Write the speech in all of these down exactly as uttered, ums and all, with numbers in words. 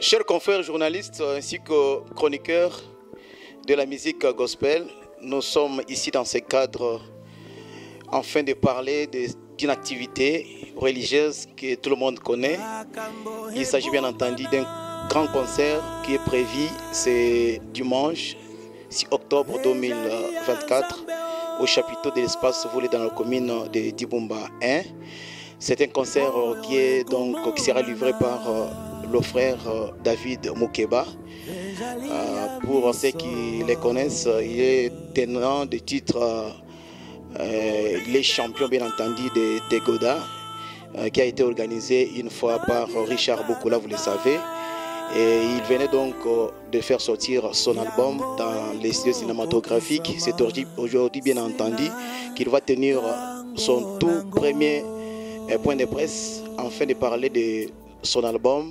Chers confrères journalistes ainsi que chroniqueurs de la musique gospel, nous sommes ici dans ce cadre afin de parler d'une activité religieuse que tout le monde connaît. Il s'agit bien entendu d'un grand concert qui est prévu ce dimanche six octobre deux mille vingt-quatre au chapiteau de l'espace volé dans la commune de Dibumba un. C'est un concert qui, est donc, qui sera livré par le frère David Moukeba. Euh, pour ceux qui les connaissent, il est tenant de titre, euh, il est champion bien entendu de, de Goda, euh, qui a été organisé une fois par Richard Boukoula, vous le savez. Et il venait donc euh, de faire sortir son album dans les studios cinématographiques. C'est aujourd'hui bien entendu qu'il va tenir son tout premier euh, point de presse afin de parler de son album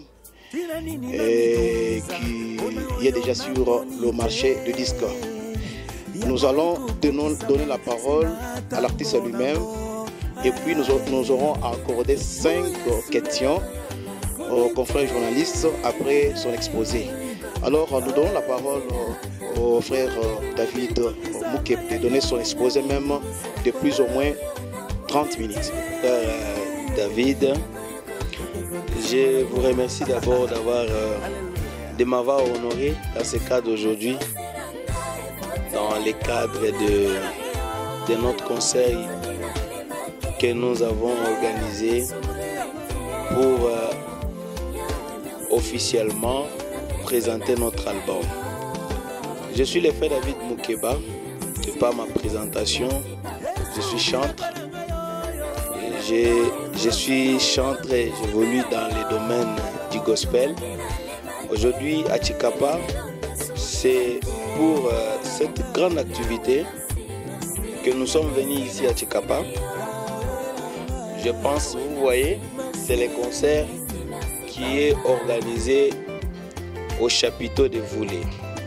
et qui est déjà sur le marché du disque. Nous allons donner la parole à l'artiste lui-même et puis nous, nous aurons accordé cinq questions aux confrères journalistes après son exposé. Alors nous donnons la parole au frère David Moukeba de donner son exposé même de plus ou moins trente minutes. Euh, David, je vous remercie d'abord d'avoir euh, de m'avoir honoré dans ce cadre aujourd'hui, dans le cadre de, de notre conseil que nous avons organisé pour euh, officiellement présenter notre album. Je suis le frère David Moukeba. De par ma présentation, je suis chanteur. Je, je suis chanteur et j'évolue dans le domaine du gospel. Aujourd'hui à Chikapa, c'est pour euh, cette grande activité que nous sommes venus ici à Chikapa. Je pense, vous voyez, c'est le concert qui est organisé au chapiteau de Voulé.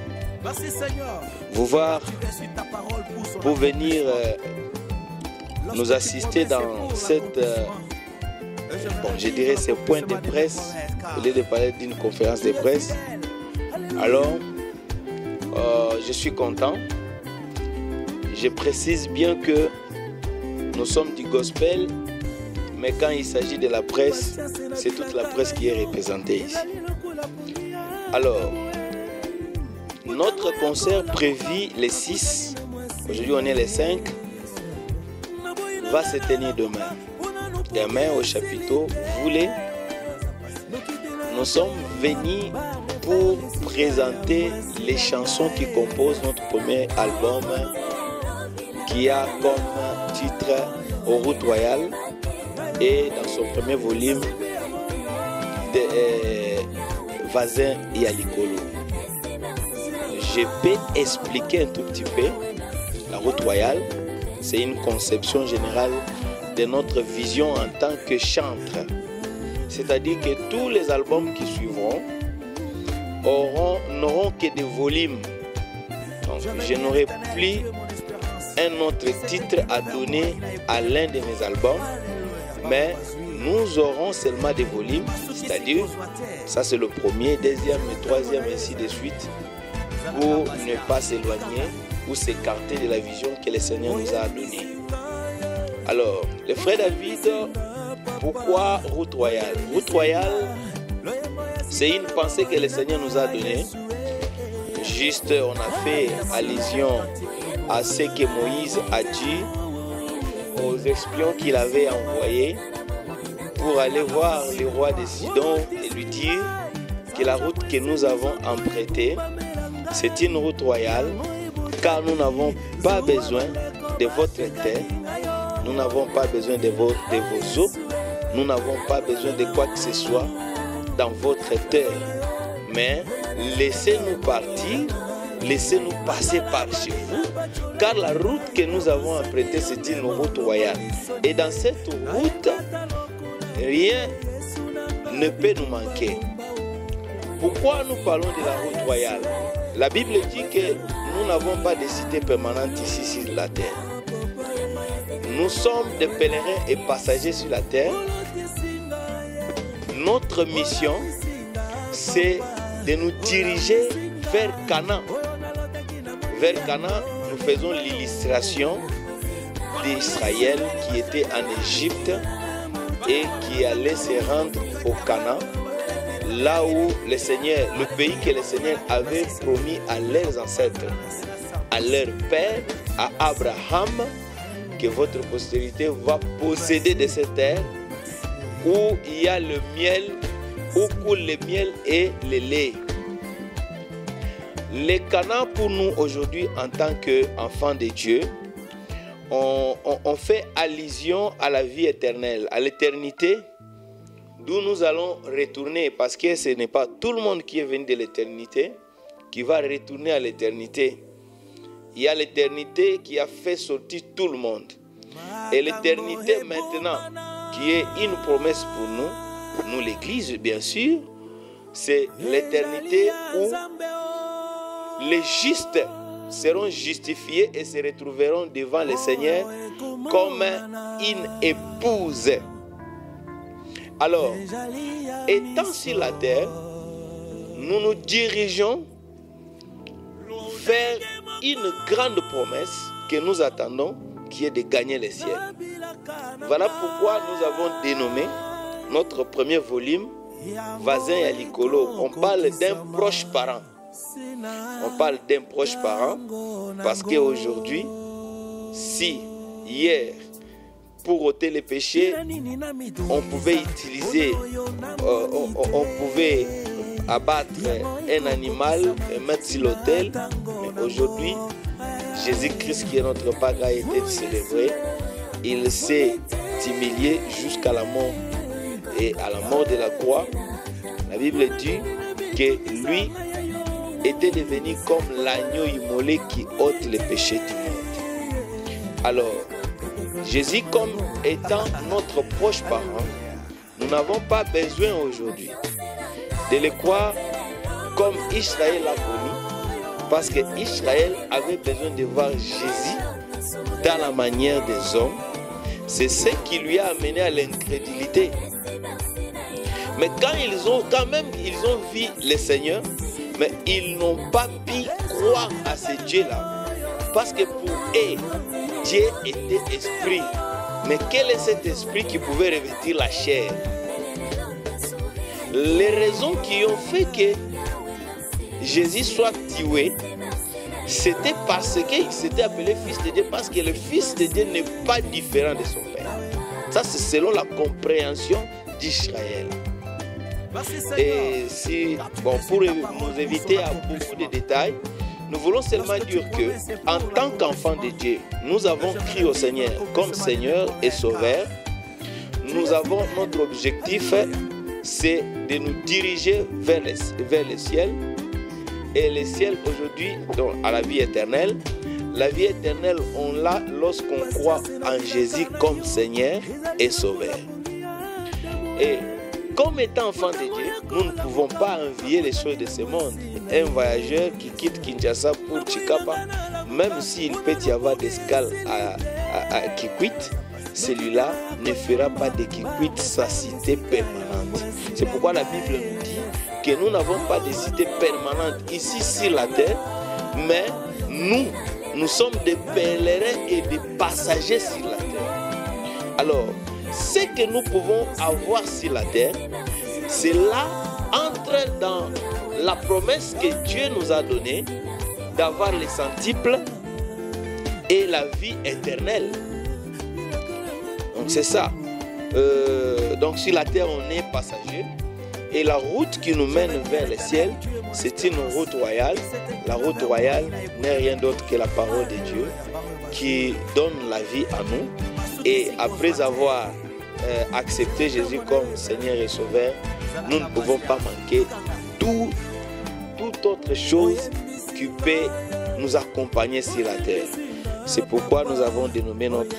Vous voir, pour venir euh, nous assister dans cette, euh, bon, je dirais, ce point de presse, au lieu de parler d'une conférence de presse. Alors, euh, je suis content. Je précise bien que nous sommes du gospel, mais quand il s'agit de la presse, c'est toute la presse qui est représentée ici. Alors, notre concert prévu les six, aujourd'hui on est les cinq, va se tenir demain. Demain au chapiteau Voulé, nous sommes venus pour présenter les chansons qui composent notre premier album qui a comme titre Aux Routes Royales et dans son premier volume de euh, Vazin et Alikolo. Je peux expliquer un tout petit peu. La Route Royale, c'est une conception générale de notre vision en tant que chanteur. C'est-à-dire que tous les albums qui suivront auront, n'auront que des volumes. Donc je n'aurai plus un autre titre à donner à l'un de mes albums, mais nous aurons seulement des volumes, c'est-à-dire, ça c'est le premier, deuxième et troisième, ainsi de suite, pour ne pas s'éloigner ou s'écarter de la vision que le Seigneur nous a donnée. Alors, le frère David, pourquoi Route Royale? Route Royale, c'est une pensée que le Seigneur nous a donnée. Juste, on a fait allusion à ce que Moïse a dit aux espions qu'il avait envoyés pour aller voir le roi de Sidon et lui dire que la route que nous avons empruntée, c'est une route royale, car nous n'avons pas besoin de votre terre, nous n'avons pas besoin de vos, de vos eaux, nous n'avons pas besoin de quoi que ce soit dans votre terre. Mais laissez-nous partir, laissez-nous passer par chez vous, car la route que nous avons empruntée, c'est une route royale. Et dans cette route, rien ne peut nous manquer. Pourquoi nous parlons de la route royale? La Bible dit que nous n'avons pas de cité permanente ici sur la terre. Nous sommes des pèlerins et passagers sur la terre. Notre mission, c'est de nous diriger vers Canaan. Vers Canaan, nous faisons l'illustration d'Israël qui était en Égypte et qui allait se rendre au Canaan, là où le Seigneur, le pays que le Seigneur avait promis à leurs ancêtres, à leur père, à Abraham, que votre postérité va posséder de cette terre où il y a le miel, où coule le miel et le lait. Le Canaan pour nous aujourd'hui en tant qu'enfants de Dieu, on, on, on fait allusion à la vie éternelle, à l'éternité, d'où nous allons retourner, parce que ce n'est pas tout le monde qui est venu de l'éternité qui va retourner à l'éternité. Il y a l'éternité qui a fait sortir tout le monde. Et l'éternité maintenant, qui est une promesse pour nous, nous l'Église bien sûr, c'est l'éternité où les justes seront justifiés et se retrouveront devant le Seigneur comme une épouse. Alors, étant sur la terre, nous nous dirigeons vers une grande promesse que nous attendons, qui est de gagner le ciel. Voilà pourquoi nous avons dénommé notre premier volume Vazin et Alikolo. On parle d'un proche parent. On parle d'un proche parent parce qu'aujourd'hui, si hier, pour ôter les péchés, on pouvait utiliser, euh, on, on pouvait abattre un animal et mettre sur l'autel, mais aujourd'hui, Jésus-Christ qui est notre Père a été célébré, il s'est humilié jusqu'à la mort et à la mort de la croix. La Bible dit que lui était devenu comme l'agneau immolé qui ôte les péchés du monde. Alors, Jésus comme étant notre proche parent, nous n'avons pas besoin aujourd'hui de le croire comme Israël a connu, parce que Israël avait besoin de voir Jésus dans la manière des hommes. C'est ce qui lui a amené à l'incrédulité. Mais quand ils ont quand même ils ont vu le Seigneur, mais ils n'ont pas pu croire à ce Dieu-là, parce que pour eux, Dieu était esprit. Mais quel est cet esprit qui pouvait revêtir la chair? Les raisons qui ont fait que Jésus soit tué, c'était parce qu'il s'était appelé Fils de Dieu, parce que le Fils de Dieu n'est pas différent de son Père. Ça, c'est selon la compréhension d'Israël. Et si, bon, pour nous éviter à beaucoup de détails, nous voulons seulement dire que, en tant qu'enfants de Dieu, nous avons crié au Seigneur comme Seigneur et Sauveur. Nous avons notre objectif, c'est de nous diriger vers le, vers le ciel. Et le ciel aujourd'hui, donc à la vie éternelle. La vie éternelle, on l'a lorsqu'on croit en Jésus comme Seigneur et Sauveur. Et comme étant enfant de Dieu, nous ne pouvons pas envier les choses de ce monde. Un voyageur qui quitte Kinshasa pour Tshikapa, même s'il peut y avoir des escales à, à, à Kikwit, celui-là ne fera pas de Kikwit sa cité permanente. C'est pourquoi la Bible nous dit que nous n'avons pas de cité permanente ici sur la terre, mais nous, nous sommes des pèlerins et des passagers sur la terre. Alors, ce que nous pouvons avoir sur la terre, cela entre dans la promesse que Dieu nous a donnée d'avoir les centuples et la vie éternelle. Donc c'est ça. Euh, donc sur la terre, on est passager. Et la route qui nous mène vers le ciel, c'est une route royale. La route royale n'est rien d'autre que la parole de Dieu qui donne la vie à nous. Et après avoir euh, accepté Jésus comme Seigneur et Sauveur, nous ne pouvons pas manquer tout, toute autre chose qui peut nous accompagner sur la terre. C'est pourquoi nous avons dénommé notre,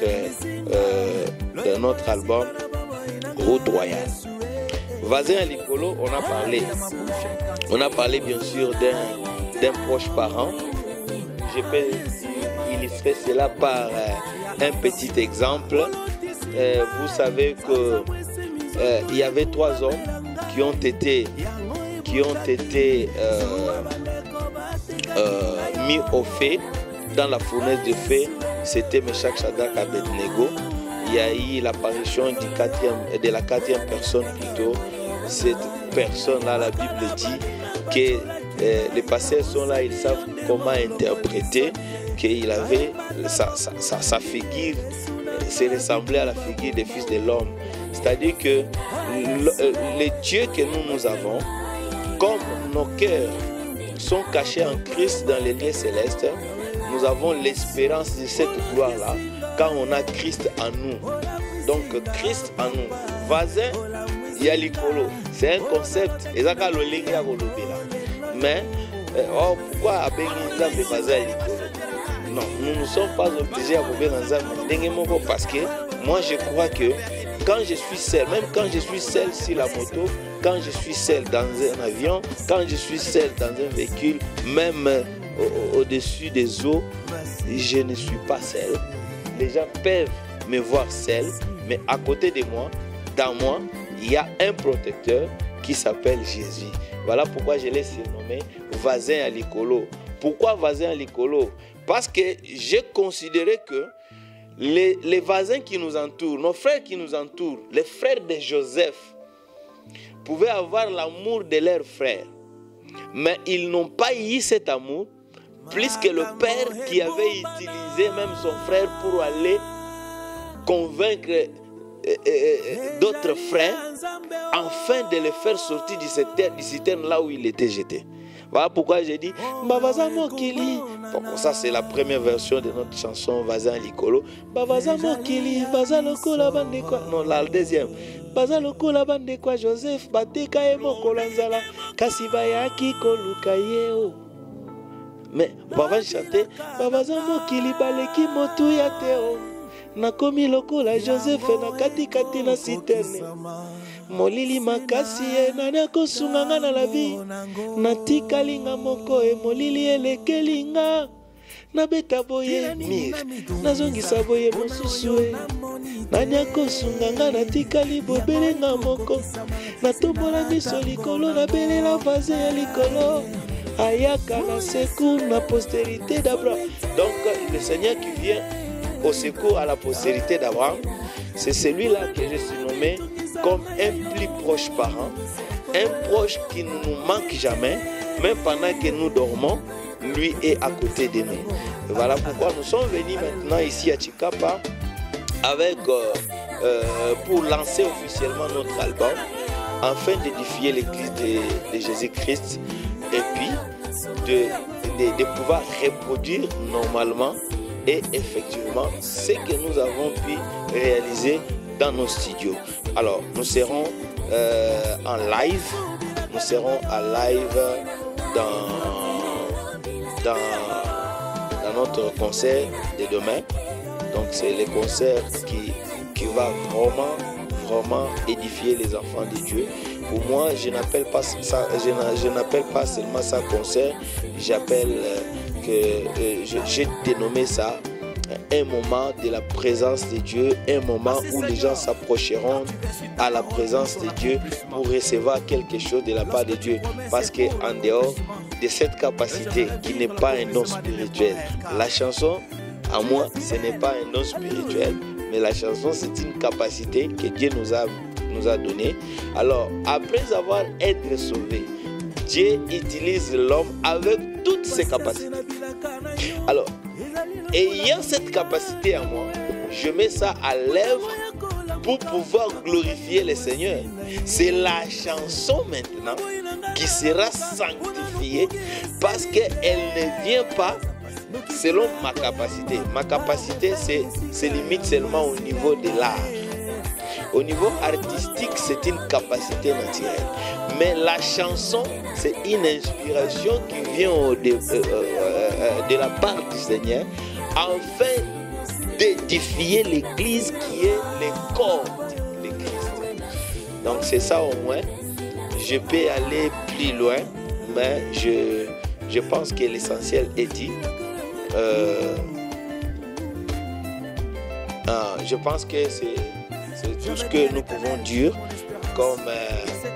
euh, notre album Route Royale. Vazin et Alikolo, on a parlé. On a parlé bien sûr d'un, d'un proche parent. Je peux illustrer cela par euh, un petit exemple. Euh, vous savez que euh, il y avait trois hommes qui ont été, qui qui ont été euh, euh, mis au fait dans la fournaise de feu, c'était Meshach, Shadrach, Abednego. Il y a eu l'apparition du quatrième, de la quatrième personne plutôt. Cette personne-là, la Bible dit que euh, les pasteurs sont là, ils savent comment interpréter qu'il avait sa, sa, sa, sa figure, se ressemblait à la figure des fils de l'homme. C'est-à-dire que le, les dieux que nous, nous avons, comme nos cœurs sont cachés en Christ dans les lieux célestes, nous avons l'espérance de cette gloire-là quand on a Christ en nous. Donc Christ en nous. Vasin, il y a l'icolo. C'est un concept. Mais oh, pourquoi Abéli vasin l'icolo? Non, nous ne sommes pas obligés à couper dans un parce que moi je crois que quand je suis seul, même quand je suis seul sur la moto, quand je suis seul dans un avion, quand je suis seul dans un véhicule, même au-dessus des eaux, je ne suis pas seul. Les gens peuvent me voir seul, mais à côté de moi, dans moi, il y a un protecteur qui s'appelle Jésus. Voilà pourquoi je l'ai surnommé Vasin à l'Icolo. Pourquoi Vasin à l'Icolo? Parce que j'ai considéré que les, les voisins qui nous entourent, nos frères qui nous entourent, les frères de Joseph, pouvaient avoir l'amour de leurs frères. Mais ils n'ont pas eu cet amour, plus que le père qui avait utilisé même son frère pour aller convaincre euh, euh, d'autres frères, afin de les faire sortir du citerne, du citerne là où il était jeté. Voilà pourquoi j'ai dit Bavaza Mokili. Bon, ça c'est la première version de notre chanson Vaza Likolo. Bavaza Mokili, Vaza Loko la bande quoi. Non, la deuxième. Vaza Loko la bande quoi Joseph Bateka e Mokolanzala Kasibaya ki Kolukayeo. Mais Bava chanter Bavaza Mokili baleki motu ya teo. Nakomi loko la Joseph na kati kati na citerne. Molili makasi e nani kosunga na la vie. Natikalinga moko e molili elekelinga. Nabeta boye mir. Nazongisa boye mosusu e. Nani kosunga na tikali bobelenga moko. Natombola miso likolo na belela vaze ya likolo. Ayaka na secours na postérité d'Abraham. Donc le Seigneur qui vient au secours à la postérité d'Abraham, c'est celui-là que je suis nommé comme un plus proche parent, un proche qui ne nous manque jamais, même pendant que nous dormons, lui est à côté de nous. Et voilà pourquoi nous sommes venus maintenant ici à Chikapa avec, euh, euh, pour lancer officiellement notre album, afin d'édifier l'église de, de Jésus-Christ et puis de, de, de pouvoir reproduire normalement et effectivement ce que nous avons pu réaliser dans nos studios. Alors nous serons euh, en live, nous serons en live dans, dans, dans notre concert de demain. Donc c'est le concert qui, qui va vraiment, vraiment édifier les enfants de Dieu. Pour moi, je n'appelle pas ça, je n'appelle pas seulement ça concert, j'appelle euh, que euh, j'ai dénommé ça un moment de la présence de Dieu, un moment où les gens s'approcheront à la présence de Dieu pour recevoir quelque chose de la part de Dieu. Parce qu'en dehors de cette capacité qui n'est pas un don spirituel, la chanson, à moi, ce n'est pas un don spirituel, mais la chanson, c'est une capacité que Dieu nous a, nous a donnée. Alors, après avoir été sauvé, Dieu utilise l'homme avec toutes ses capacités. Alors, ayant cette capacité en moi, je mets ça à l'œuvre pour pouvoir glorifier le Seigneur. C'est la chanson maintenant qui sera sanctifiée parce qu'elle ne vient pas selon ma capacité. Ma capacité, c'est, c'est limite seulement au niveau de l'art. Au niveau artistique, c'est une capacité naturelle. Mais la chanson, c'est une inspiration qui vient de, euh, euh, de la part du Seigneur afin d'édifier l'Église qui est le corps de Christ. Donc c'est ça au moins. Je peux aller plus loin, mais je, je pense que l'essentiel est dit. Euh, euh, je pense que c'est, c'est tout ce que nous pouvons dire comme, euh,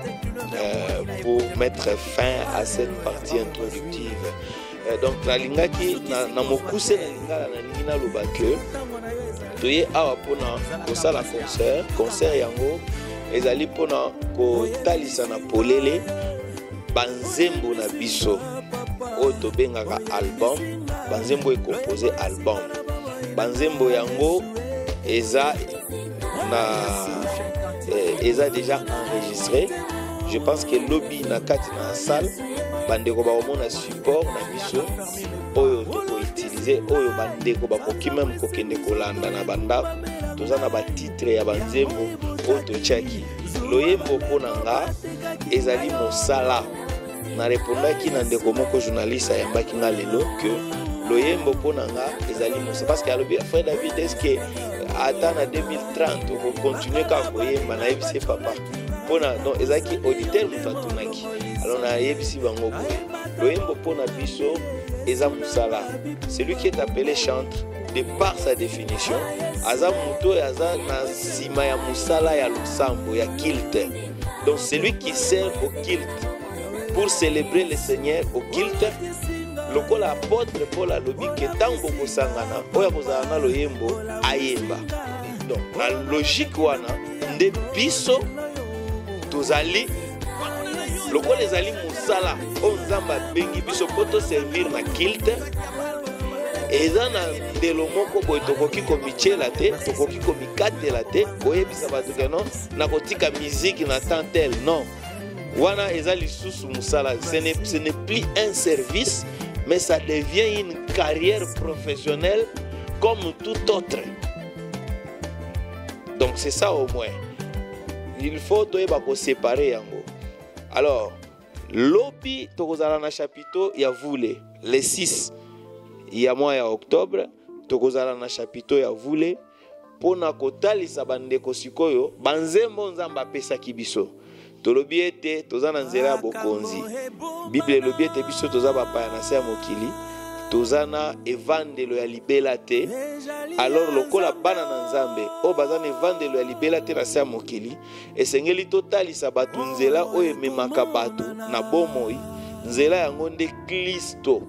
euh, pour mettre fin à cette partie introductive. Euh, donc la lingaki na, na mokuse na lingala na lingina lobake toye awa pona kosala concert concert yango ezali pona kotalisa na polele banzembo na biso oyo tobengaka album banzembo ekompoze album banzembo yango eza na eh, eza déjà enregistré. Je pense que lobby na kati na salle bandeko ba omona support na biso oyo toko utiliser oyo bandeko bakoki même kokende kolanda na banda toza na ba titre ya banzembo oyo tochaki loyembo pona nga ezali mosala na répondaki na ndeko moko journaliste ayambaki nga lelo que loyembo pona nga ezali mosala parce que alobi frère David est-ce que ata na deux mille trente on continue ka koyemba na yebisi papa pona non ezaki auditeur mufatunaki alors na yebisi bango boye loyembo pona biso eza musala celui qui est appelé chantre de par sa définition aza muto aza na sima ya musala ya losambo ya kilte donc celui qui sert au kilte pour célébrer le Seigneur au kilte lokola apôtre Paul alobi ke tango kosangana oya kozala na loyembo ayemba donc la logique wana nde biso tozali lokola ezali musala oyo nzambe abengi biso po toservir na kilte eza na ndelo moko boye tokoki komitiela te tokoki komikatela te koyebisa bato ke non nakotika miziki na temps tel non wana eza lisusu musala ce n'est, ce n'est plus un service mais ça devient une carrière professionnelle comme tout autre. Donc c'est ça au moins. Il faut se séparer yango. Alors, lobi tokozala na chapiteau ya voule le six ya mois ya octobre tokozala na chapiteau ya voule pona kotalisa bandeko sikoyo banzembo nzamba apesaki biso. Tolobi ete toza na nzela ya bokonzi Bible elobi ete biso toza bapaya na se ya mokili toza na evandelo ya libela te alors lokola bana na nzambe oyo baza na evandelo ya libela te na se ya mokili esengeli totalisa bato nzela oyo ememaka bato na bomoi nzela yango nde Kristo.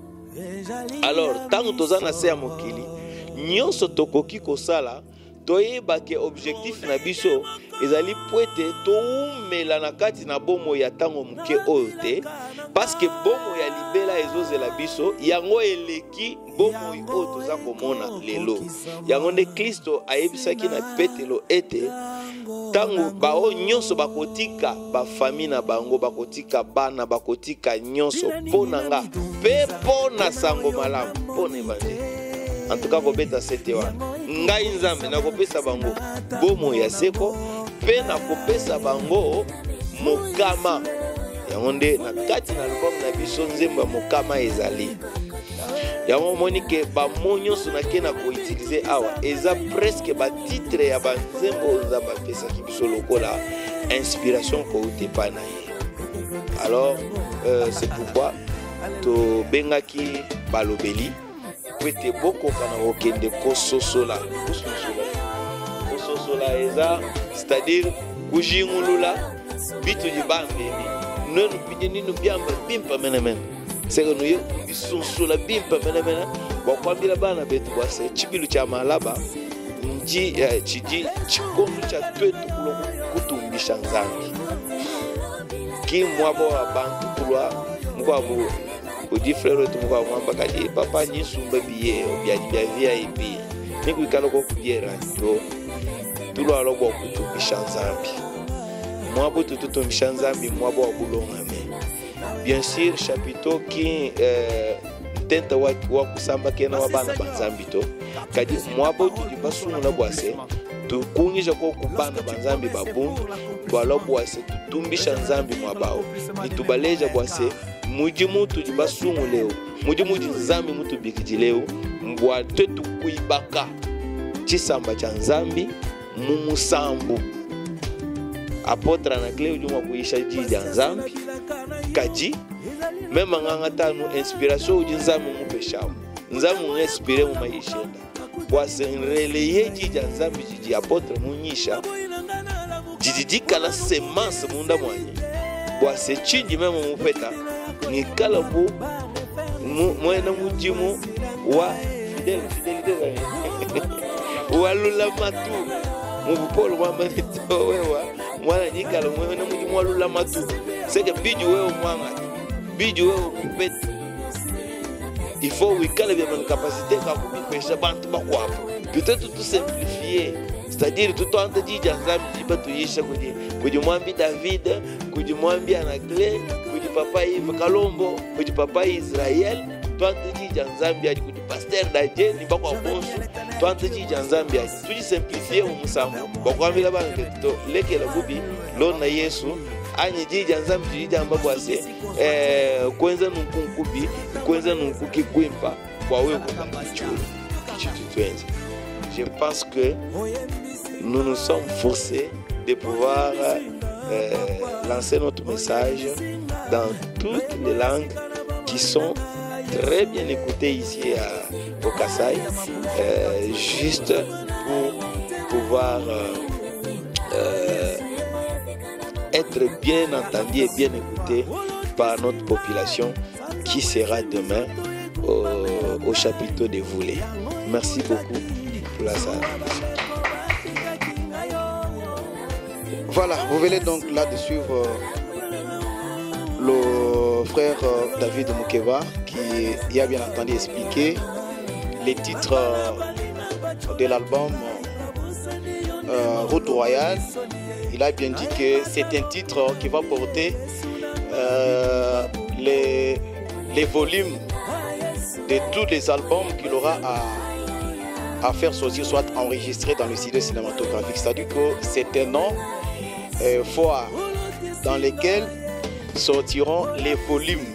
Alors ntango toza na se ya mokili nyonso tokoki kosala toyeba ke objectif na biso ezali poete toumela na kati na bomo ya tango muke oyo te parce que bomo ya libela ezozela biso yango eleki bomo oyo toza komona lelo yango nde Kristo ayebisaki na Petelo ete tango bao nyonso bakotika bafami na bango bakotika bana bakotika nyonso pona nga pe pona sango malamu pona evangeli en tout cas kobeta sete wana ngai nzambe nakopesa bango bomo ya seko pe nakopesa bango mokama yango nde na kati na album na biso nzembo ya mokama ezali yango moni ke bamo nyonso nake na koutilize awa eza presque batitre ya banzembo nzambe apesaki biso lokola inspiration kouti epai na ye. Alors euh, c'est pourquoi tobengaki balobeli kwete bokoka na kokende kososola kososola kososola eza c'est-à-dire kujingulula bitu libambeli nonu pideni no biamba bimpa menemene seko no bisosola bimpa menemene bakwambila bana betu bwase chibilu cha malaba nji chiji chikondu cha twetu kulo kutumbisha nzambi ki mwabo abantu kulwa mkwabo odi frère tu mwa mwamba kadi papa nyi sumba biye obyadi bya V I P ni kwikalo ko kubiera to tulo aloko kutumbisha nzambi mwabo tututumbisha nzambi mwabo wa bulonga me bien sûr chapiteau qui euh tenta wa wa kusamba kena wa bana banzambi to kadi mwabo tudibasungu na bwase tukunyisha ko kubana banzambi babundu bwalo bwase tutumbisha nzambi mwabao itubaleja bwase muji mutu jibasungu leo muji muji nzambi mutu bikiji leo mbwa tetu kuibaka chisamba cha nzambi mumusambu apotra na kleo juma kuisha jiji nzambi kaji mema nganga tanu inspiration uji nzambi mupeshao nzambi inspire mu maishenda kwa senreleye jiji nzambi jiji apotra munyisha jiji kala semence munda mwanye Kwa se chindi memo mupeta ni kala bu mwe na mujimu wa fidel fidelite wa lula matu mupolo wa manito wewa mwana nyikala mwe na mujimu wa lula matu seke biju wewe mwanga biju wewe mupeta. Il faut oui qu'elle ait une capacité à faire bantu bakwapo. Peut-être tout simplifier. C'est-à-dire tout en te dit janzambi jiba tuyisha kudi kudi mwambi David, kudi mwambi Anacle, kudi papa Yves Kalombo, kudi papa Israël, tout en te dit janzambi adi kudi pasteur Dadje ni bakwa bonsu, tout en te dit janzambi adi. Tout dit simplifier au musamu. Bakwambi la banque to leke la bubi lona Yesu. Ani jija nzambi jija mbabwa se eh kwenza nunkunkubi kwenza nunkuki kwimpa kwa wewe kwa kichuru kichitwenze. Je pense que nous nous sommes forcés de pouvoir euh, lancer notre message dans toutes les langues qui sont très bien écoutées ici à, au Kasaï, euh, juste pour pouvoir euh, euh, être bien entendu et bien écouté par notre population qui sera demain au, au chapiteau de Voulé. Merci beaucoup pour la salle. Voilà, vous venez donc là de suivre le frère David Mukeba qui a bien entendu expliquer les titres de l'album euh, Route Royale. Il a bien dit que c'est un titre qui va porter euh, les, les volumes de tous les albums qu'il aura à, à faire sortir, soit enregistrés dans le studio cinématographique. C'est-à-dire que c'est un nom euh, fort dans lequel sortiront les volumes,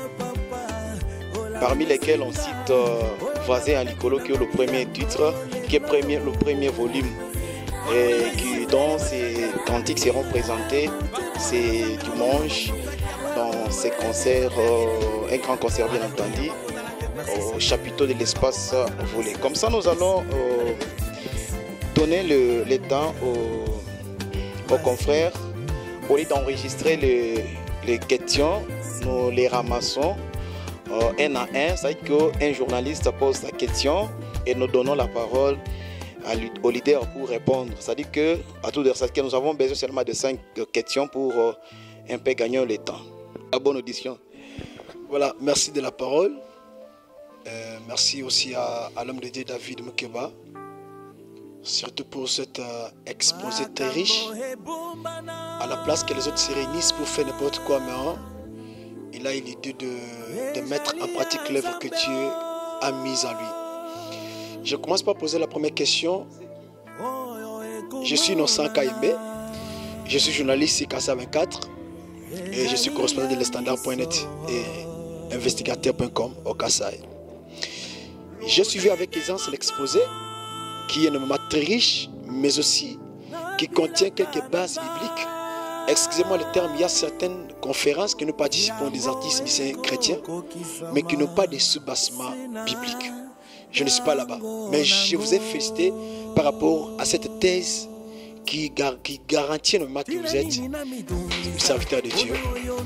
parmi lesquels on cite euh, Voisin à Licolo qui est le premier titre, qui est premier, le premier volume. Et qui, dont ces cantiques seront présentés ces dimanches dans ces concerts, euh, un grand concert bien entendu, au chapiteau de l'espace Voulé. Comme ça, nous allons euh, donner le, le temps aux, aux confrères. Au lieu d'enregistrer les, les questions, nous les ramassons euh, un à un. C'est-à-dire qu'un journaliste pose la question et nous donnons la parole au leader pour répondre. C'est-à-dire que à tout que nous avons besoin seulement de cinq questions pour euh, un peu gagner le temps. À bonne audition. Voilà, merci de la parole. Euh, merci aussi à, à l'homme de Dieu David Mukeba, surtout pour cet euh, exposé très riche. À la place que les autres se réunissent pour faire n'importe quoi, mais hein, il a eu l'idée de, de mettre en pratique l'œuvre que Dieu a mise en lui. Je commence par poser la première question. Je suis Innocent Kaimbe, je suis journaliste ici Kassa vingt-quatre et je suis correspondant de l'estandard point net et investigateur point com au Kasaï. J'ai suivi avec aisance l'exposé qui est énormément très riche, mais aussi qui contient quelques bases bibliques. Excusez-moi le terme, il y a certaines conférences que nous participons des artistes musiciens chrétiens, mais qui n'ont pas de sous-bassement biblique. Je ne suis pas là-bas, mais je vous ai félicité par rapport à cette thèse qui, gar qui garantit énormément que vous êtes serviteur de Dieu.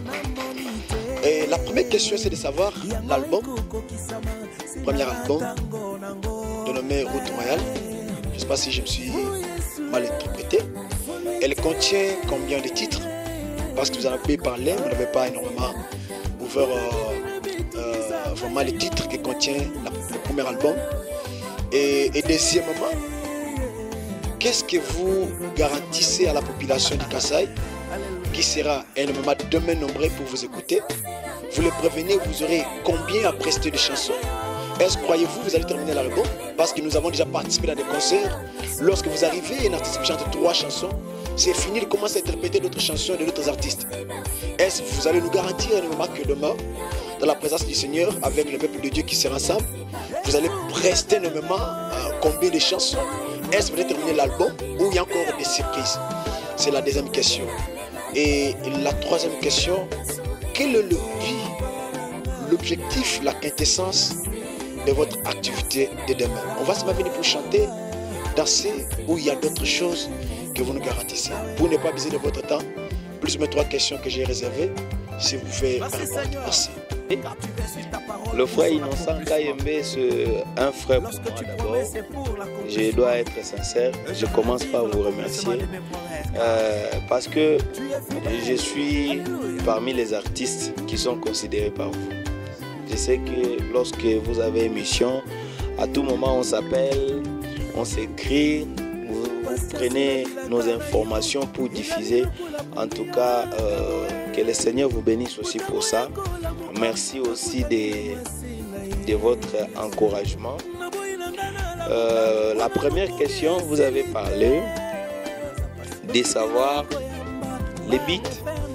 Et la première question, c'est de savoir l'album, premier album, dénommé Route Royale. Je ne sais pas si je me suis mal interprété. Elle contient combien de titres? Parce que vous en avez parlé, vous n'avez pas énormément ouvert euh, euh, vraiment les titres que contient la, le premier album. Et, et deuxièmement, qu'est-ce que vous garantissez à la population du Kasaï qui sera énormément demain nombreux pour vous écouter? Vous les prévenez, vous aurez combien à prester de chansons? Est-ce que croyez-vous vous allez terminer l'album? Parce que nous avons déjà participé dans des concerts. Lorsque vous arrivez, un artiste chante trois chansons, c'est fini, il commence à interpréter d'autres chansons de d'autres artistes. Est-ce que vous allez nous garantir énormément que demain, dans la présence du Seigneur, avec le peuple de Dieu qui sera ensemble, vous allez prester énormément euh, combien de chansons? Est-ce que vous allez terminer l'album ou il y a encore des surprises? C'est la deuxième question. Et la troisième question, quel est le but, l'objectif, la quintessence de votre activité de demain? On va se mettre pour chanter, danser, ou il y a d'autres choses que vous nous garantissez? Pour ne pas abuser de votre temps, plus mes trois questions que j'ai réservées. Si vous pouvez répondre. Merci. Le frère Innocent Kayembe, c'est un frère pour moi d'abord. Je dois être sincère. Je commence par vous remercier euh, parce que je suis parmi les artistes qui sont considérés par vous. Je sais que lorsque vous avez une mission, à tout moment on s'appelle, on s'écrit, vous, vous prenez nos informations pour diffuser. En tout cas, euh, que le Seigneur vous bénisse aussi pour ça. Merci aussi de, de votre encouragement. Euh, la première question, vous avez parlé de savoir les beats.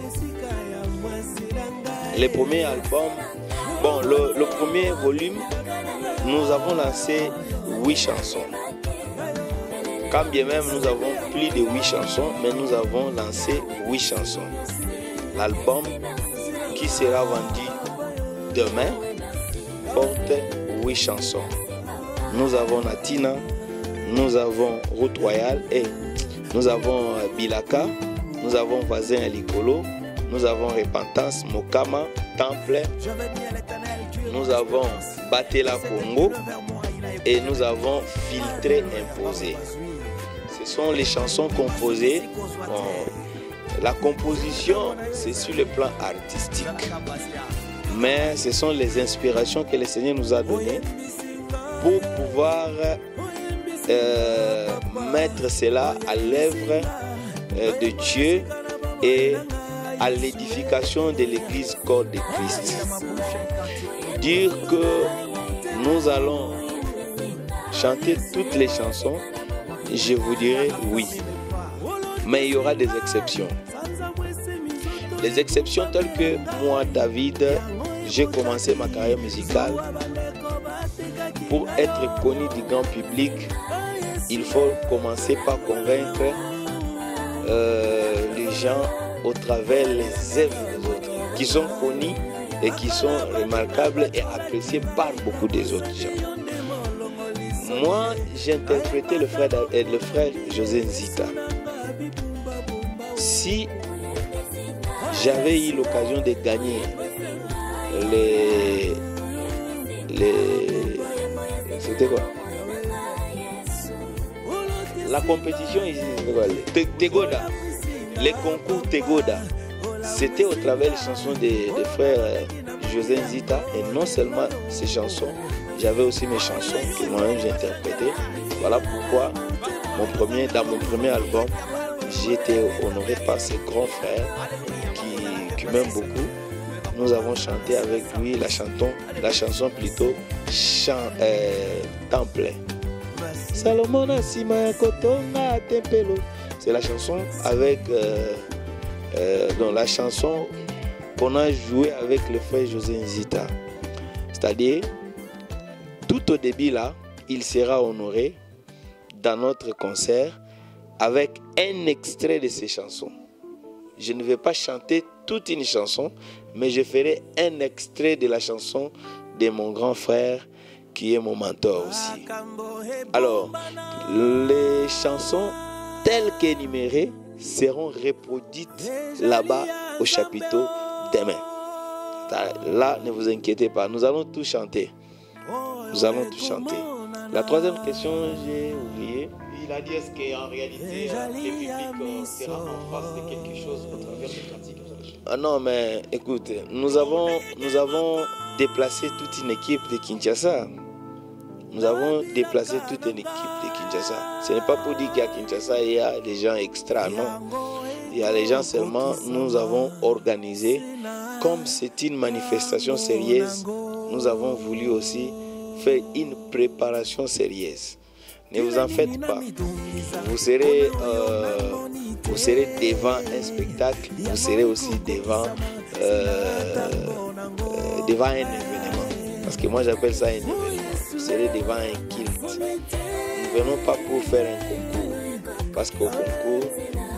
Les premiers albums, bon, le, le premier volume, nous avons lancé huit chansons. Quand bien même nous avons plus de huit chansons, mais nous avons lancé huit chansons. L'album qui sera vendu demain porte huit chansons. Nous avons Natina, nous avons Route Royale et nous avons Bilaka, nous avons Voisin à Likolo, nous avons Repentance, Mokama, Temple, nous avons Batela Congo et nous avons Filtré Imposé. Ce sont les chansons composées. Bon, la composition, c'est sur le plan artistique. Mais ce sont les inspirations que le Seigneur nous a données pour pouvoir euh, mettre cela à l'œuvre euh, de Dieu et à l'édification de l'Église corps de Christ. Dire que nous allons chanter toutes les chansons, je vous dirais oui. Mais il y aura des exceptions. Les exceptions telles que moi, David, j'ai commencé ma carrière musicale. Pour être connu du grand public, il faut commencer par convaincre euh, les gens au travers les œuvres des autres, qui sont connues et qui sont remarquables et appréciées par beaucoup des autres gens. Moi, j'ai interprété le frère, le frère José Nzita. Si j'avais eu l'occasion de gagner les... les c'était quoi? La compétition ici, c'était quoi? Tegoda. Les concours Tegoda. C'était au travers des chansons des, des frères José Nzita. Et non seulement ces chansons, j'avais aussi mes chansons que moi-même j'ai interprétées. Voilà pourquoi mon premier, dans mon premier album, j'ai été honoré par ses grands frères qui, qui m'aiment beaucoup. Nous avons chanté avec lui la chanson, la chanson plutôt chant, euh, Temple. Salomon Asima Kotonga Tempelo. C'est la chanson avec euh, euh, dans la chanson qu'on a joué avec le frère José Nzita. C'est-à-dire, tout au début là, il sera honoré dans notre concert avec un extrait de ses chansons. Je ne vais pas chanter toute une chanson, mais je ferai un extrait de la chanson de mon grand frère qui est mon mentor aussi. Alors, les chansons telles qu'énumérées seront reproduites là-bas au chapiteau demain. Là, ne vous inquiétez pas, nous allons tout chanter. Nous allons tout chanter. La troisième question, j'ai oublié. Il a dit est-ce qu'en réalité, le public sera en face de quelque chose à travers les pratiques? Ah non, mais écoute, nous avons, nous avons déplacé toute une équipe de Kinshasa. Nous avons déplacé toute une équipe de Kinshasa. Ce n'est pas pour dire qu'à Kinshasa, il y a des gens extra, non. Il y a les gens seulement, nous avons organisé, comme c'est une manifestation sérieuse, nous avons voulu aussi faire une préparation sérieuse. Ne vous en faites pas. Vous serez, euh, vous serez devant un spectacle, vous serez aussi devant, euh, euh, devant un événement. Parce que moi j'appelle ça un événement. Vous serez devant un kilt. Nous ne venons pas pour faire un concours. Parce qu'au concours,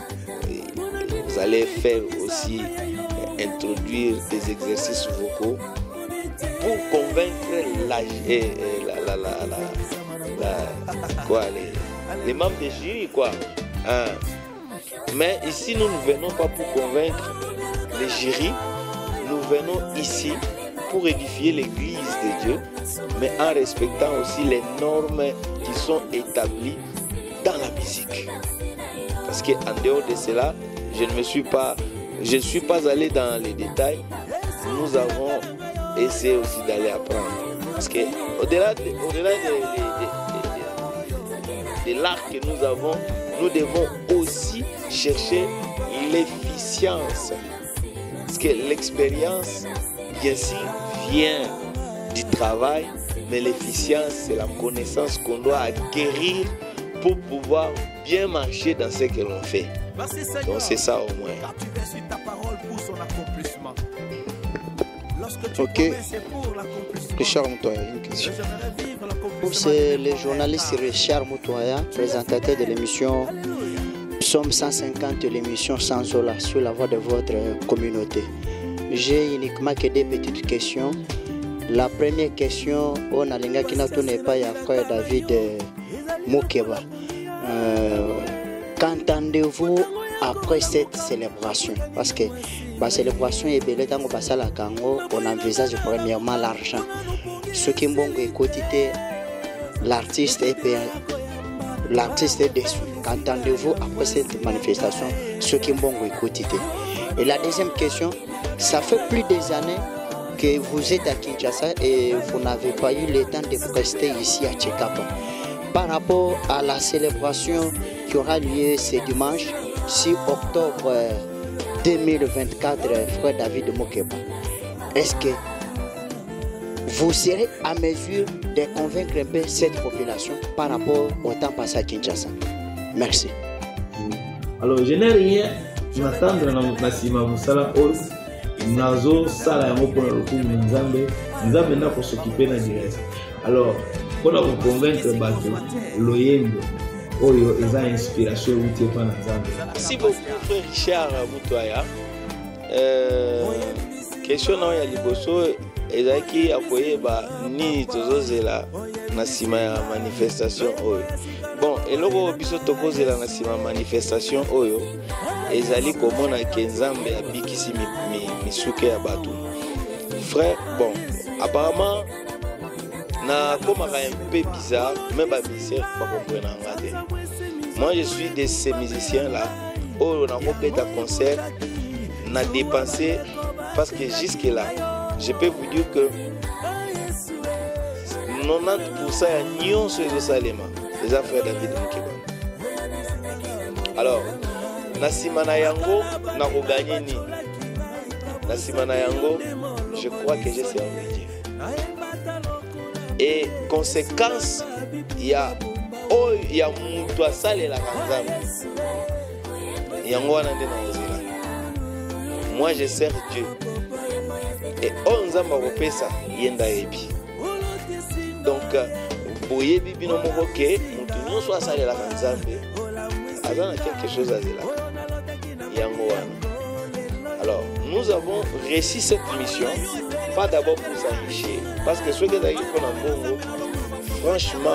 vous allez faire aussi euh, introduire des exercices vocaux pour convaincre la, la, la, la, la, la quoi, les, les membres de jury, quoi. Hein. Mais ici, nous ne venons pas pour convaincre les jurys. Nous venons ici pour édifier l'église de Dieu, mais en respectant aussi les normes qui sont établies dans la musique. Parce qu'en dehors de cela, je ne me suis pas, je ne suis pas allé dans les détails. Nous avons essayé aussi d'aller apprendre. Parce qu'au-delà de, au-delà de, de, de, de, de l'art que nous avons, nous devons aussi chercher l'efficience. Parce que l'expérience, bien sûr, vient du travail, mais l'efficience, c'est la connaissance qu'on doit acquérir pour pouvoir bien marcher dans ce que l'on fait. Donc c'est ça au moins. Ok. Richard Moutoya, une question. C'est le journaliste Richard Moutoya, présentateur de l'émission Somme cent cinquante, l'émission Sans Zola, sur la voix de votre communauté. J'ai uniquement que des petites questions. La première question, on a l'inga qui n'est pas ya frère David Mokeba. Euh, Qu'entendez-vous après cette célébration? Parce que la célébration est belle, tant qu'on la Congo, on envisage premièrement l'argent. Ce qui est quotidien, l'artiste est payé, l'artiste est déçu. Qu'entendez-vous après cette manifestation? Ce qui est quotidien. Et la deuxième question, ça fait plus des années que vous êtes à Kinshasa et vous n'avez pas eu le temps de prester ici à Tchekapa. Par rapport à la célébration qui aura lieu ce dimanche, six octobre deux mille vingt-quatre, frère David Mokeba, est-ce que vous serez à mesure de convaincre un peu cette population par rapport au temps passé à Kinshasa? Merci. Alors, je n'ai rien à attendre dans la Sima Moussala Hall. Nazo Sala Yango pour le coup, Nzambe, Nzambe n'a pour s'occuper de la direct. Alors, pour nous convaincre, Loyembo, Oyo, ils ont inspiration ou tu es pas Nzambe. Merci beaucoup, frère Richard Moutoya. Euh, question non ya liboso, ezaki akoye ba ni tozozela na sima ya manifestation oyo. Bon, eloko biso tokozela na sima manifestation oyo, ezali komona ke Nzambe abikisi misuke ya bato. Frère, bon, apparemment na komaka un peu bizarre, même ba misère pas comprendre ngate. Moi je suis de ces musiciens là, oh on a fait un concert, on a dépensé parce que jusque là, je peux vous dire que quatre-vingt-dix pour cent ya nyonso ezosalema les frères David Mokeba. Alors, na sima na yango na ko gagner ni. Na sima na yango, je crois que j'ai servi Dieu. Et conséquence, il y a oh il y a mutu asale la kanzambe. Yango wana nde na ozela. Moi je sers Dieu. Et on nzamba kopesa yenda yebi. Donc boyebi bino moko ke mutu nyonso asale la kanzambe. Azana quelque chose à dire. Yango wana. Alors, nous avons réussi cette mission, pas d'abord pour s'enrichir, parce que ce que nous avons fait, franchement,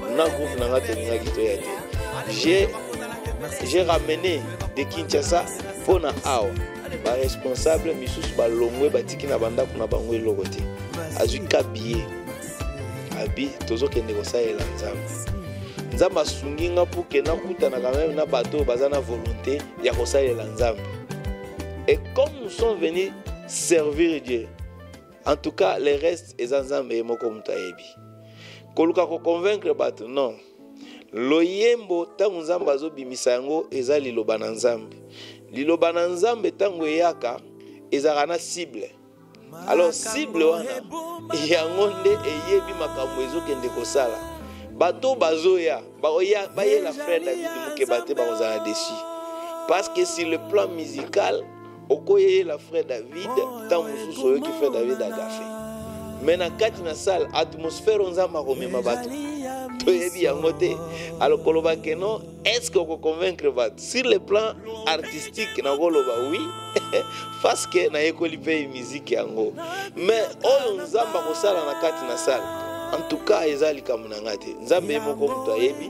j'ai j'ai ramené de Kinshasa pour na awa, ba responsable misusu ba longwe batiki na banda kuna bangwe lokote. Azui kabiye. Abi tozo kende ko saela nzambe. Nzamba sunginga pour que na kutana quand même na bateau bazana volonté ya ko saela nzambe. Et comme nous sommes venus servir Dieu, en tout cas, les restes, ils ont été convaincus. Koluka ko convaincre bato, non. Loyembo, tango nzamba zo bimisango, eza liloba na nzambe. Liloba na nzambe tango eyaka, eza na cible. Alors, cible wana, yango nde eyebi makambo ezo kende kosala. Bato bazoya, baoya, baye la frère David Mokeba te bakozala dessus. Parce que sur le plan musical, okoye la frère David, tant mususu qui fait David a gafé. Mais na kati na salle, atmosphère nzamba komema bato. Toyebi yango te. Alors koloba que non, est-ce qu'on peut convaincre bato? Sur le plan artistique na koloba oui, parce que na yekoli pe musique yango. Mais oyo nzamba kosala na kati na salle. En tout cas, ezali kamunangate. Nzambe moko mutu ayebi,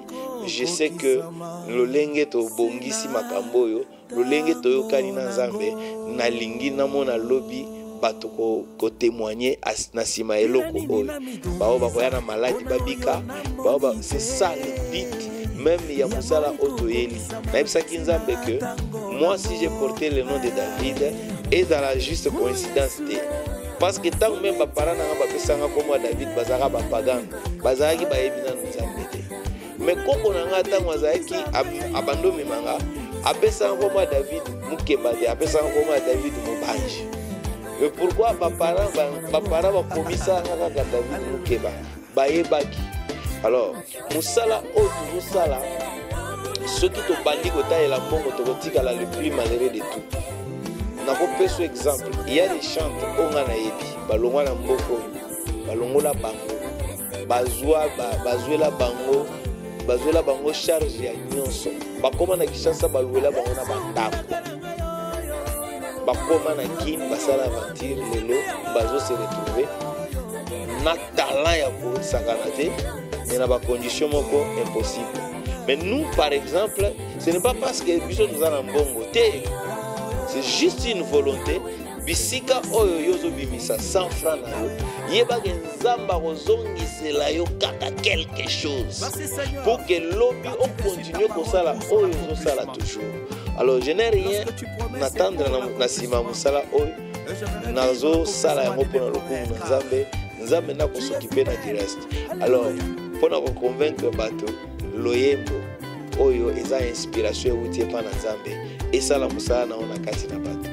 je sais que lolenge to bongisi makambo yo, lolenge to yokani na Nzambe, na lingi na mona lobby bato ko, ko témoigner na sima eloko oyo. Bao ba koya na maladie babika, bao ba c'est ça le but même ya musala otoyeli. Na ebisaki Nzambe que moi si j'ai porté le nom de David et dans la juste coïncidence te. Parce que tant même ba parana nga ba pesanga comme David bazaka ba pagan, bazaki ba ebina Nzambe te. Mais koko na nga tango azaki abando memanga, apesanga comme David mukeba te, apesanga comme David mobanji. Mais pourquoi ba parana ba parana ba komisa nga ka David mukeba ba yebaki. Alors, musala o toujours sala ceux qui te bandit kota et la bongo te kotika la le plus malheureux de tout. Na ko peso exemple, il y a des chantes onga na yebi, balongwa na mboko, balongola bango, bazwa bazwela bango, bazwela bango charge ya nyonso. Bakoma na Kinshasa baluela bango na bandako. Bakoma na kin basala aventure lelo, bazo se retrouver na talent ya ko sakana te. Mais dans des conditions impossibles. Mais nous, par exemple, ce n'est pas parce que nous avons un bon côté. C'est juste une volonté. Bisika oyo yozo bimisa cent francs na yo. Yeba ke nzamba kozongi sela yo kaka quelque chose. Pour que l'obi on continue comme ça là oyo zo sala toujours. Alors je n'ai rien n'attendre na sima musala oyo. Nazo sala yango pona lokumu na Nzambe. Nzambe na ko s'occuper na du reste. Alors pour nous convaincre bato loyembo oyo eza inspiration eutie pa na Nzambe et ça la musala na ona kati na bato.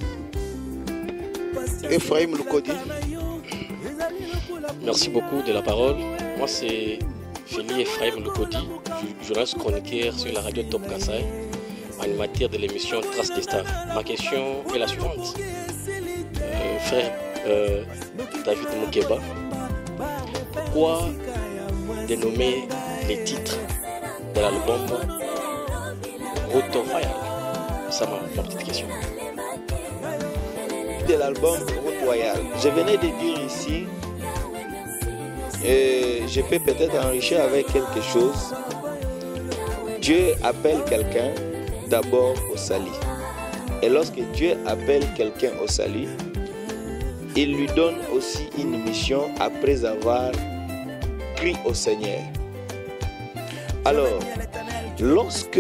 Ephraim Lukodi. Merci beaucoup de la parole. Moi c'est Feli Ephraim Lukodi, journaliste chroniqueur sur la radio Top Kassai, animateur de l'émission Trace des Stars. Ma question est la suivante. Euh, frère euh, David Mukeba, pourquoi dénommer les titres de l'album Route Royale? C'est ma petite question. De l'album Route Royale, je venais de dire ici, et je peux peut-être enrichir avec quelque chose. Dieu appelle quelqu'un d'abord au salut. Et lorsque Dieu appelle quelqu'un au salut, il lui donne aussi une mission après avoir crie au Seigneur. Alors, lorsque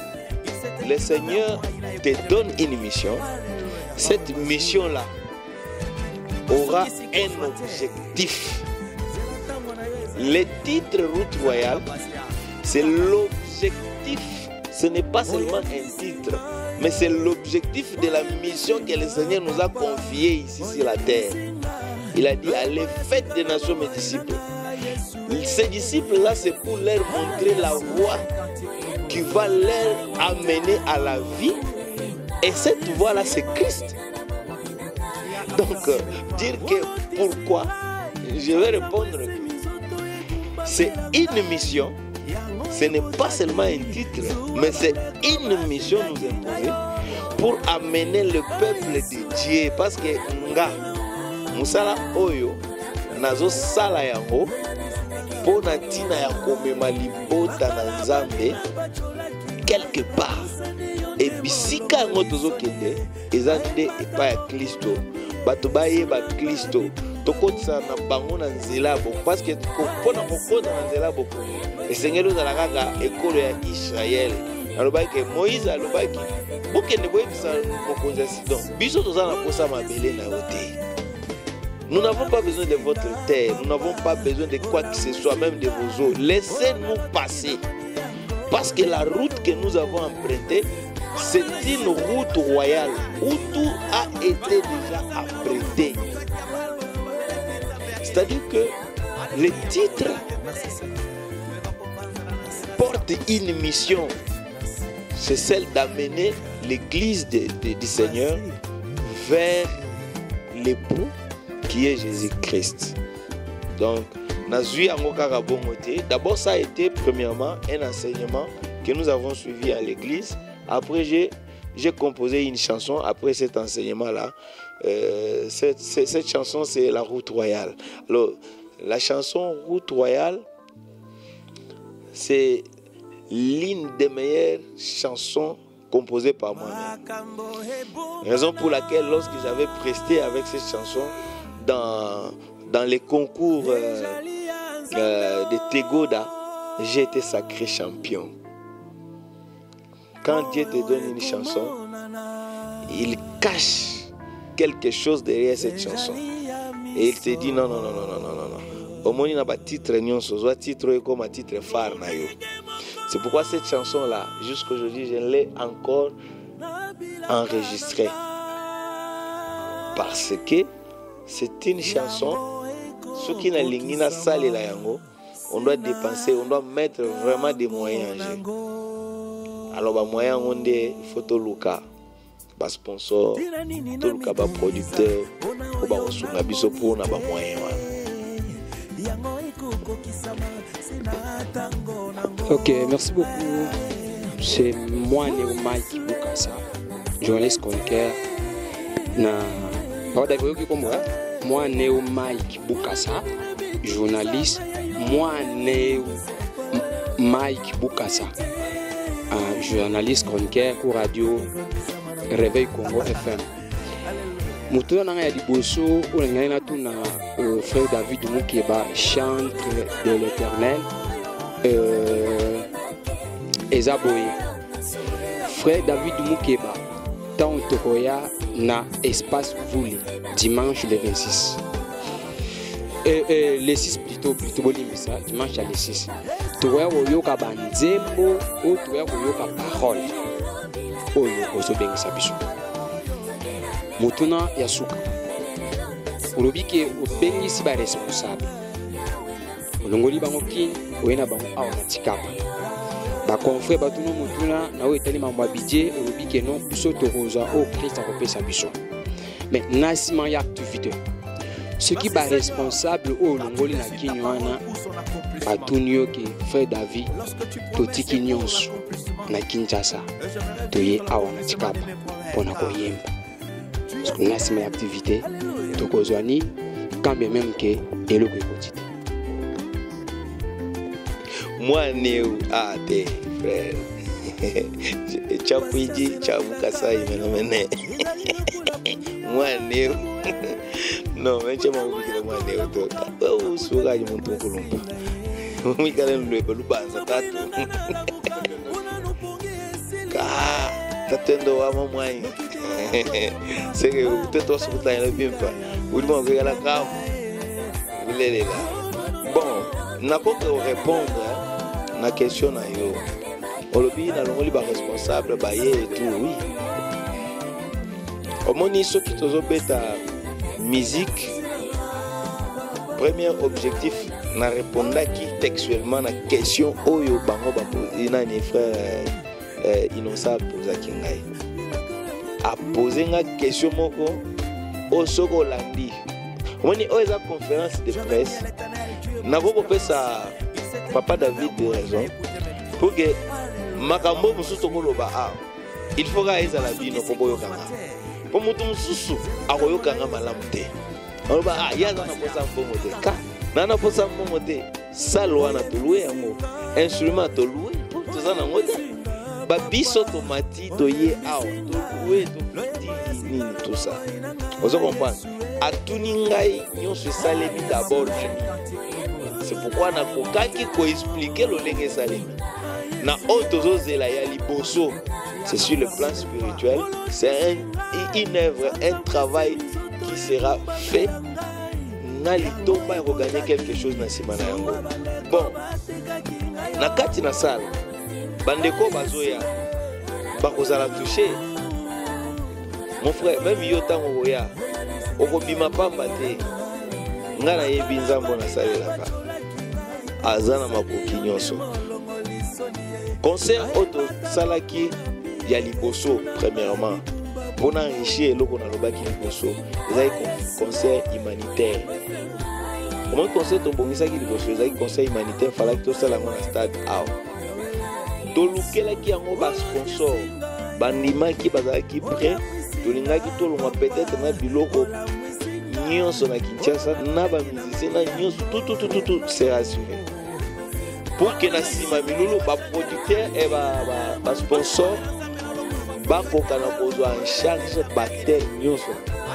le Seigneur te donne une mission, cette mission-là aura un objectif. Le titre Route Royale, c'est l'objectif. Ce n'est pas seulement un titre, mais c'est l'objectif de la mission que le Seigneur nous a confiée ici sur la terre. Il a dit, allez, faites des nations mes disciples. Ces disciples-là, c'est pour leur montrer la voie qui va leur amener à la vie. Et cette voie-là, c'est Christ. Donc, euh, dire que pourquoi, je vais répondre que c'est une mission. Ce n'est pas seulement un titre, mais c'est une mission nous imposée pour amener le peuple de Dieu. Parce que nga musala oyo nazo sala yango pour na tina ya komema libota na Nzambe quelque part. Et bisika yango tozokende eza nde epai ya Kristo. Bato bayeba Kristo tokotisa na bango na nzela bo parce que mpona kokota na nzela bo esengeli ozala kaka ekolo ya Israel. Alobaki ke Moïse alobaki bokende boyebisa mokonzi ya Sidon biso toza na posa mabele na yo te. Nous n'avons pas besoin de votre terre, nous n'avons pas besoin de quoi que ce soit, même de vos eaux. Laissez-nous passer. Parce que la route que nous avons empruntée, c'est une route royale où tout a été déjà emprunté. C'est-à-dire que le titre porte une mission. C'est celle d'amener l'église de, de, du Seigneur vers l'époux qui est Jésus-Christ. Donc, d'abord, ça a été premièrement un enseignement que nous avons suivi à l'église. Après, j'ai, j'ai composé une chanson après cet enseignement-là. Euh, cette, cette, cette chanson, c'est la Route Royale. Alors, la chanson Route Royale, c'est l'une des meilleures chansons composées par moi-même. Raison pour laquelle, lorsque j'avais presté avec cette chanson dans, dans les concours euh, euh, de Tegoda, j'ai été sacré champion. Quand Dieu te donne une chanson, il cache quelque chose derrière cette chanson. Et il te dit non, non, non, non, non, non, non. Au moins, il n'y a pas de titre, soit titre comme un titre phare. C'est pourquoi cette chanson-là, jusqu'à aujourd'hui, je l'ai encore enregistrée. Parce que c'est une chanson, ce qui n'a pas salle la yango, on doit dépenser, on doit mettre vraiment des moyens en jeu. Alors, les moyens, on dit photo Luka, bas sponsor, photo Luka, bas producteur, ou bas osunga biso pour na bas moyens. Ok, merci beaucoup. C'est moi, Néo Mike Bukasa, journaliste chroniqueur. Moi, Néo Mike Bukasa, journaliste. Moi, Néo Mike Bukasa, un journaliste chroniqueur pour radio Réveil Congo F M. Moutona nanga di bosso ou ngana tuna frère David Mukeba chante de l'Éternel euh Ezaboye frère David Mukeba tant tokoya na espace voulu dimanche le vingt-six et, et le six plutôt plutôt bolimisa dimanche le six tokoya koyoka banzembo ou tokoya koyoka parole oyo ozobengisa biso Mutuna Yasuka. Olobike obengisi ba responsable. Olongoli bango kin, oena bango awa na tikapa. Ba confrère batuno mutuna na o etali mamwa budget olobike non biso tokoza o Christ akopesa biso. Mais nasima ya activité. Ce qui ba responsable o olongoli na kinyoana batunyo ke frère David totiki nyonso na Kinshasa. Toye awa na tikapa pona koyemba. On a ces activités, donc aux amis, quand bien même que et le quotidien. Moi, Néo, ah, tes frères. Tchapouidi, Tchaboukassa, il m'a mené. Moi, Néo. Non, mais tu m'as oublié de moi, Néo. Oh, soura, il monte au Colombo. Oui, quand même, le Belouba, ça t'a tout. Car, t'attends à mon moyen. C'est que vous êtes tous sur le bien pas. Vous demandez à la cave. Vous l'êtes là. Bon, n'a pas que répondre à la question. On le dit, on est responsable, bailler et tout, oui. Au moins, ceux qui sont bêta musique, premier objectif, n'a répondu qui textuellement à la question Oyo Bango Bapo, il a un frère innocent pour Zakingaï. A poser une question moko au soko landi. On est aux conférence de presse. N'a pas fait ça. Papa David a raison. Pour que makambo mususu koloba a. Il faut que eza la vie no kobo yokanga. Pour mutu mususu akoyokanga malamte. On ba ah ya na posa mbomote. Ka na na posa mbomote. Salwa na toluwe yango. Instrument toluwe pour tout ça na ngote. Babiso tomati toye ao toye to tout ça. Vous comprenez? A tuningai nyon se salemi d'abord. C'est pourquoi na kokaki ko expliquer le lenge salemi. Na otozo zela ya liboso. C'est sur le plan spirituel, c'est un, une œuvre, un travail qui sera fait. Na litomba et regagner quelque chose na simana yango. Bon. Na kati na salle. Bandeko bazoya bakozala touché. Mon frère, même yo tango oya okobima pamba te nga na yebi nzambo na salelaka azana makoki nyonso. Concert auto salaki ya liboso premièrement pour enrichir eloko na lobaki liboso ezali concert humanitaire. Comment concert tobongisaki liboso ezali concert humanitaire falaki tosala ngo na stade awa tolukelaki yango basponsor bandimaki bazalaki prêt tolingaki tolongwa peut-être na biloko nyonso na Kinshasa na bamusicien na nyonso tout tout tout tout c'est rassuré. pour que na sima milulu ba producteur et ba ba, ba sponsor ba kokana kozwa en charge bactère nyonso.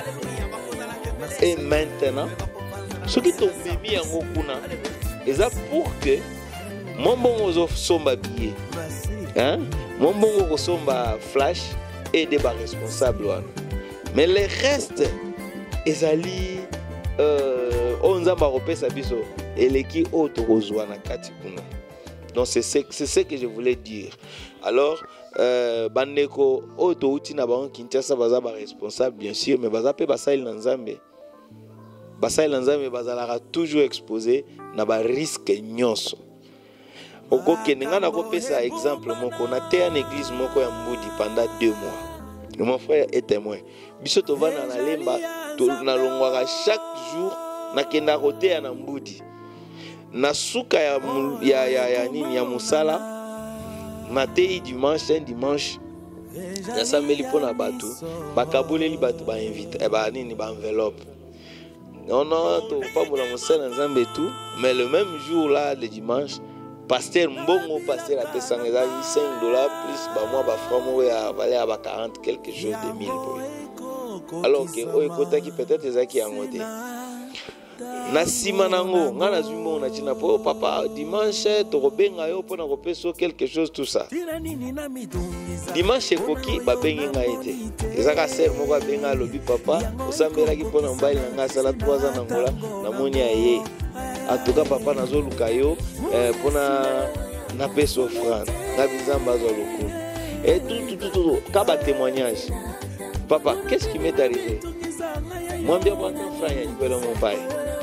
Et maintenant ce qui tombe mis en kuna eza pour que mon bon ozo somba billet hein mon bon ozo somba flash et des bas responsables mais le reste ezali euh on zamba repesa biso eleki auto kozwa na kati kuna. Donc c'est c'est ce que je voulais dire. Alors euh bandeko auto uti na ba Kinshasa baza ba responsable bien sûr mais baza pe basali na Nzambe. Basali na Nzambe bazalaka toujours exposé na ba risque nyonso. Oko kenenga na ko pesa exemple moko na te en église moko ya Mbudi pendant deux mois. Mon frère est témoin. Biso to vana na lemba to na longwaka chaque jour na kenda kote na Mbudi. Na suka ya ya ya, ya nini ya musala na te dimanche un dimanche ya sameli pona batu bakaboleli batu ba invite e ba nini ba enveloppe. Non non to pas pour la musala Nzambe tout mais le même jour là le dimanche pasteur Mbongo pasteur a payé cinq dollars plus bah moi bah franc moi a valé à quarante quelque chose de mille boy. Alors que oh écoute qui peut-être les qui a monté na sima nango nga na zumbo na china po papa dimanche to robenga yo pona ko peso quelque chose tout ça dimanche koki ba bengi nga été ezaka ser moko benga lobi papa osambela ki pona mbai na nga sala trois ans nangola na moni aye en tout cas papa nazo lukayo eh, pona na peso offrande na bizamba zo loku et tout tout tout tout ka ba témoignage papa qu'est-ce qui m'est arrivé moi bien moi un frère il peut mon père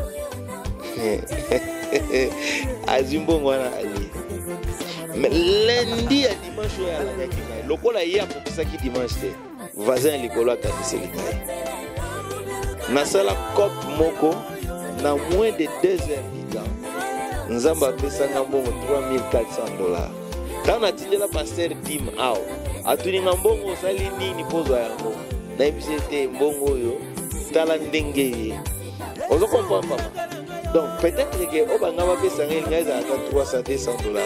azimbo ngwana ali mais lundi à dimanche ya la yakina lokola ya popisa ki dimanche te voisin likolo akatisi likai na sala cop moko na moins de deux heures du temps nzamba pesa ngambongo trois mille quatre cents dollars quand on a la pasteur Tim ao atuni ngambongo sali nini pozo yango na ibisete mbongo yo tala ndenge ozo comprendre papa. Donc peut-être que au banga va pesa ngai à trois cents dollars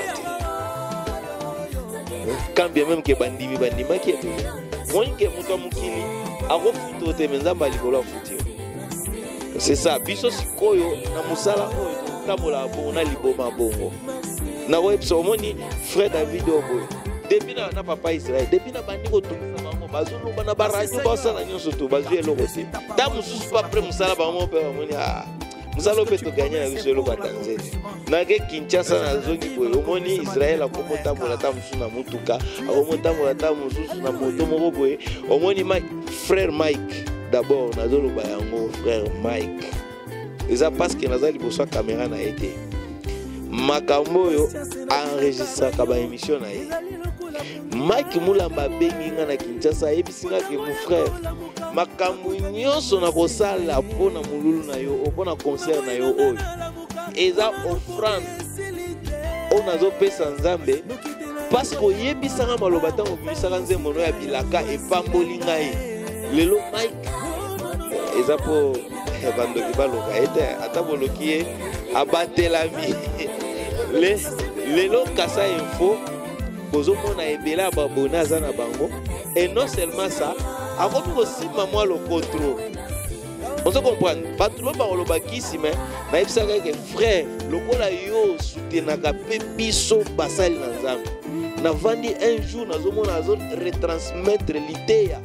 quand bien même que bandimi bandima qui est moi que muto mukili a refuto te menzamba likolo futi. C'est ça biso sikoyo na musala oyo tabola bona liboma bongo na webso omoni frère David oboy depuis na na papa Israël depuis na bandiko tumisa mamo bazulu bana baradio basala nyonso to bazu eloko te ta mususu pa après musala ba mo pe omoni ah musala pe to gagner na biso eloko Tanzania na ke Kinshasa na zongi boy omoni Israël akomota mola ta mususu na mutuka akomota mola ta mususu na moto moko boy omoni ma frère Mike d'abord nazolo ba yango frère Mike eza parce que nazali boso caméra na été makambo yo enregistra ka ba émission na ye Mike Mulamba bengi nga na Kinshasa ebisinga ke mon frère makambo nyonso na kosala pona mululu na yo pona concert na yo oyo eza offrande on azo pesa Nzambe parce que yebisanga maloba tango bisaka nzembo no ya bilaka epamboli ngai lelo Mike eza po bando ki baloka ete ataboloki abatelami le lelo Kasa Info bozomona ebela babona aza na bango et non seulement ça akoki kosima mwa lokotro ozo comprendre bato lo bakoloba kisi me nayebisaka ke frère lokola yo soutenaka mpe biso basali na Nzambe navandi un jour nazomona azo retransmettre liteya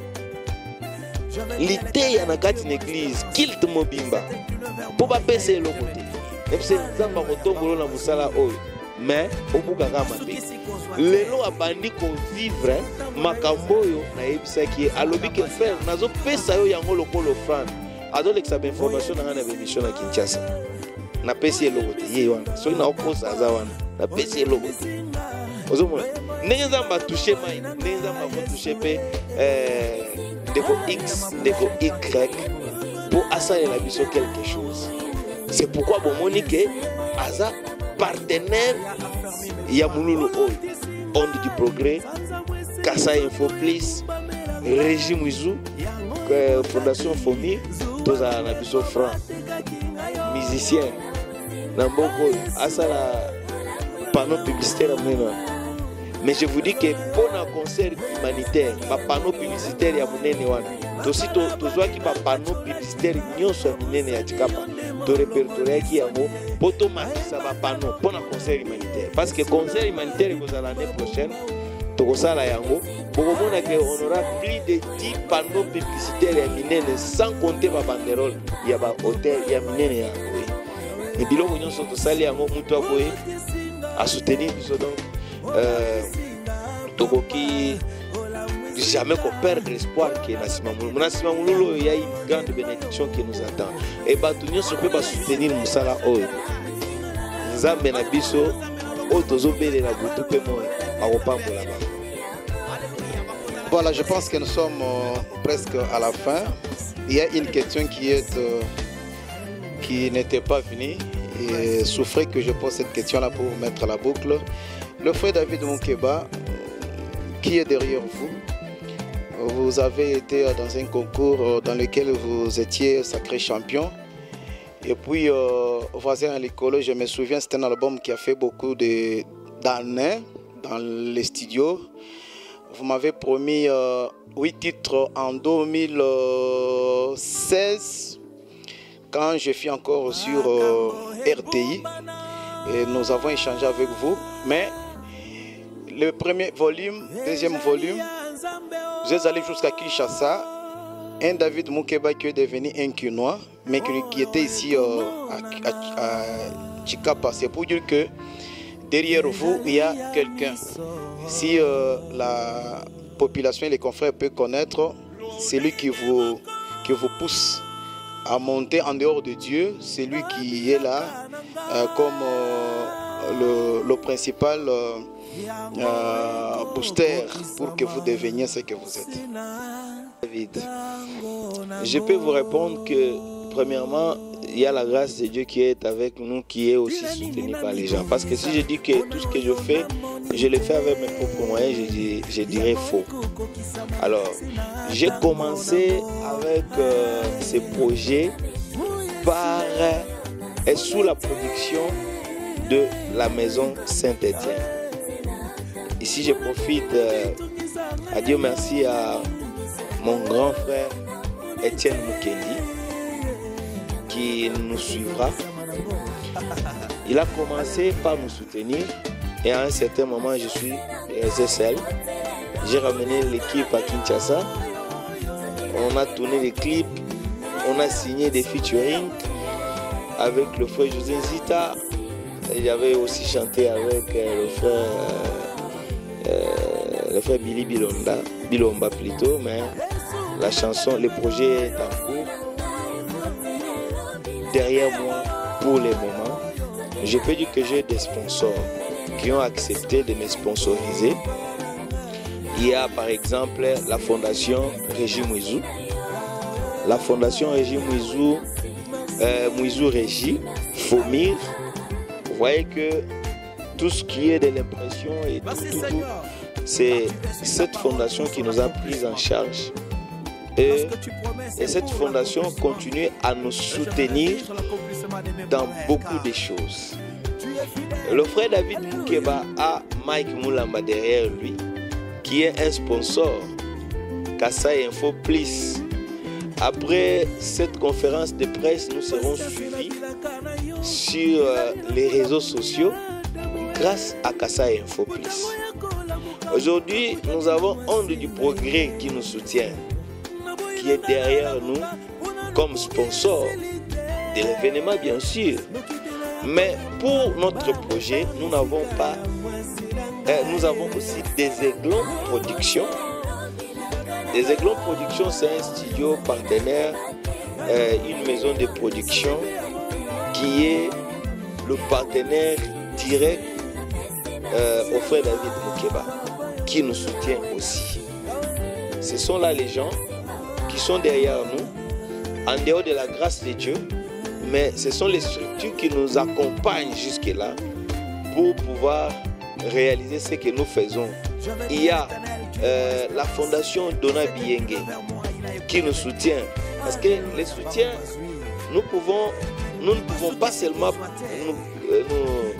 liteya na kati na église kilte mobimba po bapesa eloko te epese Nzambe akotombola na mosala oyo mais obukaka mabe lelo abandi kovivre makambo oyo nayebisaki alobi ke frère nazopesa yo yango lokolo offrande azolekisa bainformation na nga na bémission na Kinshasa napesi eloko te ye wana soki naokosa aza wana napesi eloko te ozomona ndenge Nzambe atushe mai ndenge Nzambe akotushe mpe ndeko X ndeko Y po asalela biso quelque chose. C'est pourquoi bomoni ke aza partenaire ya mululu oyo Onde du Progrès, Kasa Info Plus, Régime Wizou, Fondation Fomi, tous à la biso franc, musicien, Namboko, Asala panneau publicitaire mais je vous dis que pour un concert humanitaire ba panneau publicitaire ya munene wana aussi to zo ki ba panneau publicitaire nyonso minene ya Tshikapa to répertorier ki yango poto makisa ba panneau pour un concert humanitaire parce que concert humanitaire ko za l'année prochaine to ko sala yango boko mona que on aura plus de dix panneaux publicitaires ya minene sans compter ba banderole ya ba hôtel ya minene ya et biloko nyonso to sali yango mutu akoye à soutenir biso donc euh tokoki jamais qu'on perde l'espoir que Nassima Moulolo Nassima Moulolo il y a une grande bénédiction qui nous attend et batunyo se peut pas soutenir musala oyo nzambe na biso o tozobele na butu pe mo akopambola ba. Voilà, je pense que nous sommes euh, presque à la fin. Il y a une question qui est euh, qui n'était pas venue et souffrez que je pose cette question là pour vous mettre la boucle. Le frère David Moukeba, qui est derrière vous? Vous avez été dans un concours dans lequel vous étiez sacré champion. Et puis, euh, Voisin à l'école, je me souviens, c'est un album qui a fait beaucoup d'années dans les studios. Vous m'avez promis euh, huit titres en deux mille seize, quand je suis encore sur euh, R T I. Et nous avons échangé avec vous. Mais le premier volume, deuxième volume, vous êtes allé jusqu'à Kinshasa. Un David Moukeba qui est devenu un Kinois, mais qui était ici euh, à, à, à Tshikapa. C'est pour dire que derrière vous, il y a quelqu'un. Si euh, la population et les confrères peuvent connaître, c'est lui qui vous, qui vous pousse à monter en dehors de Dieu. C'est lui qui est là euh, comme euh, le, le principal euh, euh, booster pour que vous deveniez ce que vous êtes. David, je peux vous répondre que premièrement, il y a la grâce de Dieu qui est avec nous, qui est aussi soutenue par les gens. Parce que si je dis que tout ce que je fais, je le fais avec mes propres moyens, je, je dirais faux. Alors, j'ai commencé avec euh, ces projets par et sous la production de la maison Saint-Étienne. Ici, je profite euh, à Dieu merci à mon grand frère Étienne Mukendi qui nous suivra. Il a commencé par nous soutenir et à un certain moment je suis resté seul. J'ai ramené l'équipe à Kinshasa. On a tourné des clips, on a signé des featuring avec le frère José Zita. J'avais aussi chanté avec euh, le frère euh, le frère Billy Bilonda, Bilomba plutôt, mais la chanson, le projet est en cours. Derrière moi, pour les moments, je peux dire que j'ai des sponsors qui ont accepté de me sponsoriser. Il y a par exemple la fondation Régis Mouizou. La fondation Régis Mouizou, euh, Mouizou Régis, Fomir. Vous voyez que tout ce qui est de l'impression et tout, tout, tout, c'est cette fondation qui nous a pris en charge. Et, et cette fondation continue à nous soutenir dans beaucoup de choses. Le frère David Moukeba a Mike Moulamba derrière lui, qui est un sponsor, Kassai Info Plus. Après cette conférence de presse, nous serons suivis sur euh, les réseaux sociaux grâce à Kassai Info Plus. Aujourd'hui, nous avons Onde du Progrès qui nous soutient, qui est derrière nous comme sponsor de l'événement bien sûr. Mais pour notre projet, nous n'avons pas, euh, nous avons aussi des Aiglons Productions. Des Aiglons Productions, c'est un studio partenaire, euh, une maison de production qui est le partenaire direct euh, au frère David Moukeba, qui nous soutient aussi. Ce sont là les gens qui sont derrière nous, en dehors de la grâce de Dieu, mais ce sont les structures qui nous accompagnent jusque-là pour pouvoir réaliser ce que nous faisons. Il y a euh, la fondation Dona Biyengue qui nous soutient, parce que les soutiens, nous, pouvons, nous ne pouvons pas seulement nous, euh, nous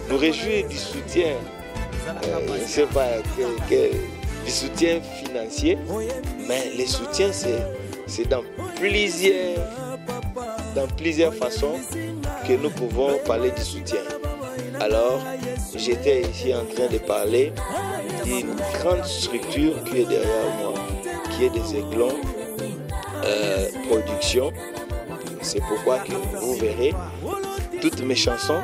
nous réjouir du soutien, euh, je ne sais pas, que, que, du soutien financier, mais le soutien, c'est dans plusieurs, dans plusieurs façons que nous pouvons parler du soutien. Alors, j'étais ici en train de parler d'une grande structure qui est derrière moi, qui est des Aiglons euh, Production. C'est pourquoi que vous verrez, toutes mes chansons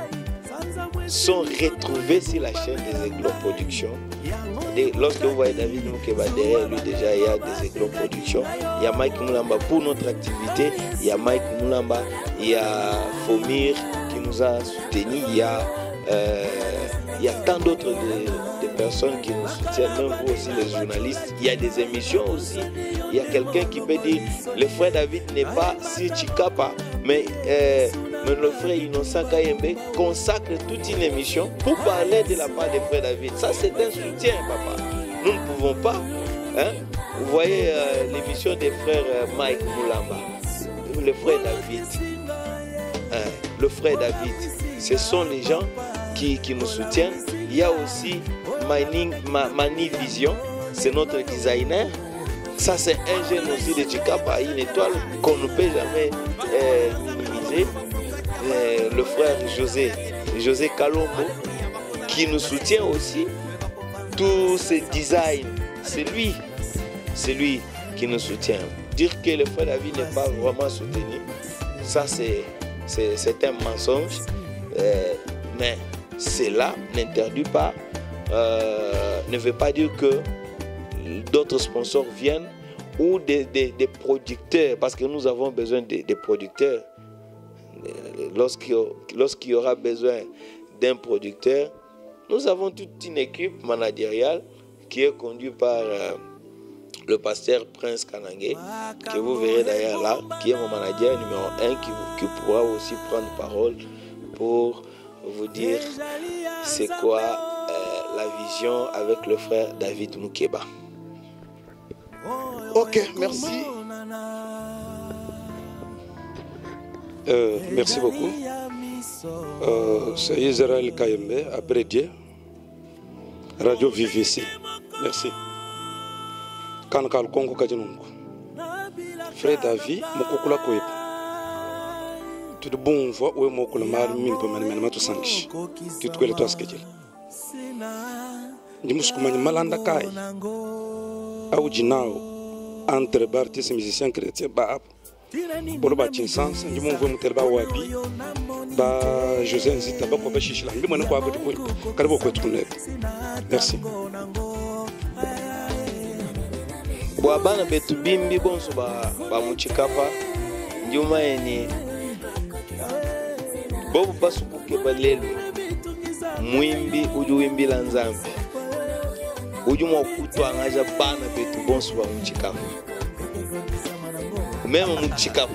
sont retrouvées sur la chaîne des Aiglons Production. Et lorsque vous voyez David Moukeba derrière lui, déjà il y a des Aiglons Production. Il y a Mike Moulamba pour notre activité. Il y a Mike Moulamba, il y a Fomir qui nous a soutenus. Il y a, euh, il y a tant d'autres de, de personnes qui nous soutiennent, même vous aussi les journalistes. Il y a des émissions aussi. Il y a quelqu'un qui peut dire le frère David n'est pas sur Chikapa, mais, euh, mais le frère Innocent Kayembe consacre toute une émission pour parler de la part des frères David. Ça, c'est un soutien, papa. Nous ne pouvons pas. Hein? Vous voyez euh, l'émission des frères euh, Mike Moulamba, le frère David. Hein? Le frère David. Ce sont les gens qui, qui nous soutiennent. Il y a aussi Mining, Ma, Mani Vision, c'est notre designer. Ça, c'est un jeune aussi de Chikapa, une étoile qu'on ne peut jamais euh, minimiser. Euh, le frère José, José Kalombo, qui nous soutient aussi. Tous ces designs, c'est lui, c'est lui qui nous soutient. Dire que le frère David n'est pas vraiment soutenu, ça c'est un mensonge. Euh, mais cela n'interdit pas, euh, ne veut pas dire que d'autres sponsors viennent ou des, des, des producteurs, parce que nous avons besoin des, des producteurs. Lorsqu'il lorsqu'il y aura besoin d'un producteur, nous avons toute une équipe managériale qui est conduite par euh, le pasteur Prince Kanangé, que vous verrez d'ailleurs là, qui est mon manager numéro un, qui, qui pourra aussi prendre parole pour vous dire c'est quoi euh, la vision avec le frère David Moukeba. Ok, merci. Euh, merci beaucoup. Euh, c'est Israël Kayembe, après Dieu. Radio V V C. Merci. Kankal Kongo Kadinungu. Frère David, Mokokula Koepa. Tout de bon voix, où est Mokula Mar, Mimpo Manimana to Sankish. Tout de quoi schedule. Dimuskumani Malanda Kai. Aoujinao, entre artistes et musiciens chrétiens, Baab. Pour ba Tinsans, nous avons vu Muterba Wabi, ba José Nzita, ba Koba Chichla, nous avons vu Koba Karbo Kotunet. Merci. Bwana betu bimbi bonso ba ba Muchikapa, njuma eni. Bobu basuku keba lelu, mwimbi uju wimbi la Nzambi. Uju mwakutu angaja bana betu bonso ba Muchikapa. Même Muchikapa,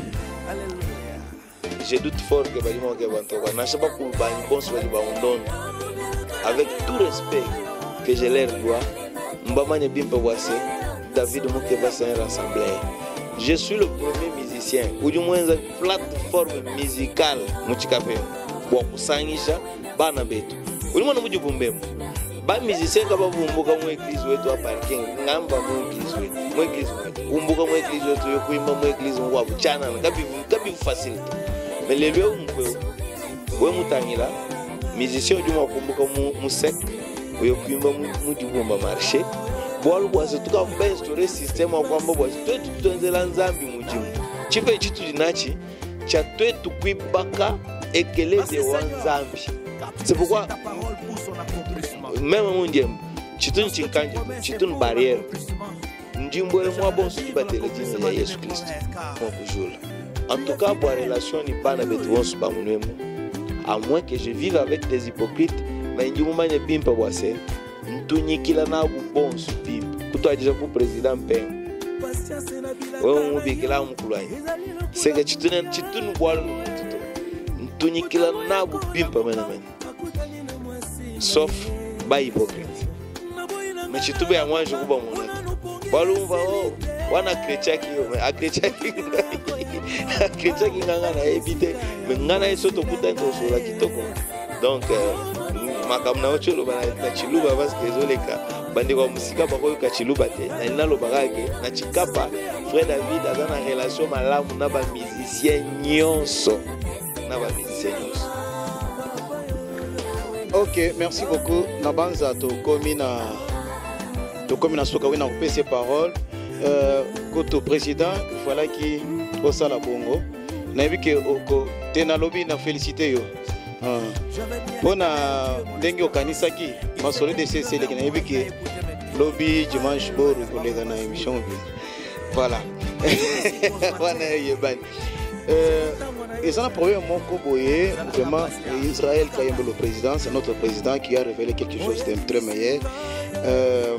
je doute fort que Balimo Kebantoka, n'a pas pour Bani Bonso Bandon, avec tout respect que je leur dois, Mbamane Bimpa Wassé, David Moukeba c'est un rassembleur. Je suis le premier musicien, ou du moins une plateforme musicale Muchikapa, pour Sangisha, Banabeto. Ou du moins nous Bumbem. Ba musicien kaba bumbuka mu église wetu hapa parking ngamba mu église wetu mu église bumbuka mu église wetu yo kuimba mu église ngwa buchana kabi kabi facilité mais les lieux umpe we mutangila musicien du makumbuka mu mu sec yo kuimba mu mu dibomba marché bolu bwaze tuka ben story system akwamba bwaze twetu tutonzela Nzambi mujimu chipe chitu dinachi cha twetu kuibaka ekele de wanzambi. C'est pourquoi même mon Dieu, c'est une chinkanje, c'est une barrière. Njimbo et moi bon souci battre le digne de Jésus Christ. En tout cas, ma relation n'est pas avec toi sur Bamunemo. À moins que je vive avec des hypocrites, mais njimbo manye bimpa wase. Ntuni kila na bon souci. Kuto déjà pour président Peng. Ouais, on bikila mkulai. C'est que tu te tu te nous bois. Ntuni kila na bimpa menamen. Sauf ba hypocrite. Mais tu te bien moi je vous bon mon balou va oh wana chrétien qui mais a chrétien qui a chrétien qui ngana na éviter mais ngana iso to kuta to so la kitoko donc makambo na ocho loba na chiluba parce que ezoleka bande kwa musika bakoyoka chiluba te na ina loba kake na chikapa frère David aza na relation malamu na ba musicien nyonso na ba musicien nyonso. Ok, merci beaucoup. Nabanza to komina to komina soka wina kupesa parole. Euh koto président voilà qui au sala bongo. Na yebike oko tena lobby na féliciter yo. Ah. Bona ndenge okanisaki masolo de C C le na yebike lobby dimanche bor kolega na émission bi. Voilà. Voilà yebani. Euh, et ça n'a problème mon Koboye, vraiment Israël Kayembe le président, c'est notre président qui a révélé quelque chose de très meilleur. Euh,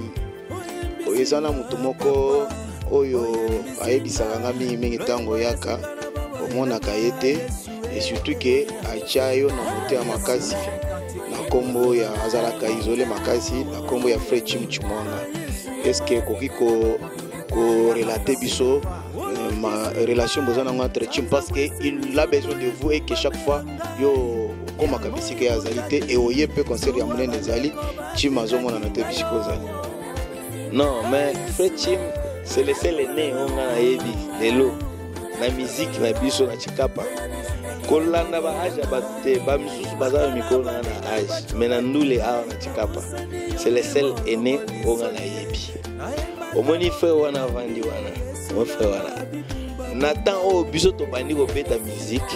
et ça n'a mutumoko oyo aebisaka ngami mingi tango yaka omona kayete et surtout que achayo na moté ya makasi na kombo ya azalaka isolé makasi na kombo ya frère Chim Chimwanga. Est-ce que kokiko ko relater biso ma relation besoin entre Chim parce que il a besoin de vous et que chaque fois yo comme akabisika ya zalité et oye peut concert ya munene zali Chim azomona na te bisiko zali. Non mais frère Chim c'est le seul né on a yebi lelo na musique na biso na chikapa kolanda ba age ba te ba misusu bazalo mikolo na age mais na ndule a na chikapa c'est le seul aîné on a yebi omoni frère wana vandi wana mon frère wana Nathan o biso to bandi ko beta musique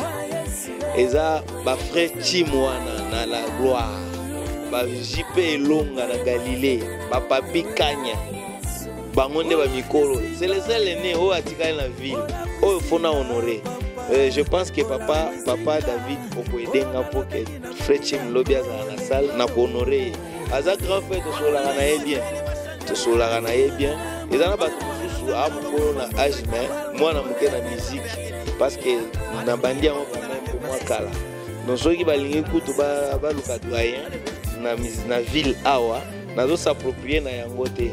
eza ba frère Chim wana na la gloire ba J P Elonga na Galilée ba Papi Kanya bangonde ba mikolo c'est le seul né o atika na ville o fona honorer. Euh, je pense que papa papa David okoedenga pour que frère Chim lobia za na salle na honorer aza grand frère to sola na e bien to sola na e bien ezana ba susu a mukolo na âge mais moi na muke na musique parce que na bandia mo quand même pour moi kala donc ceux qui balingi kutu ba ba luka doyen na na ville awa nazo s'approprier na yango te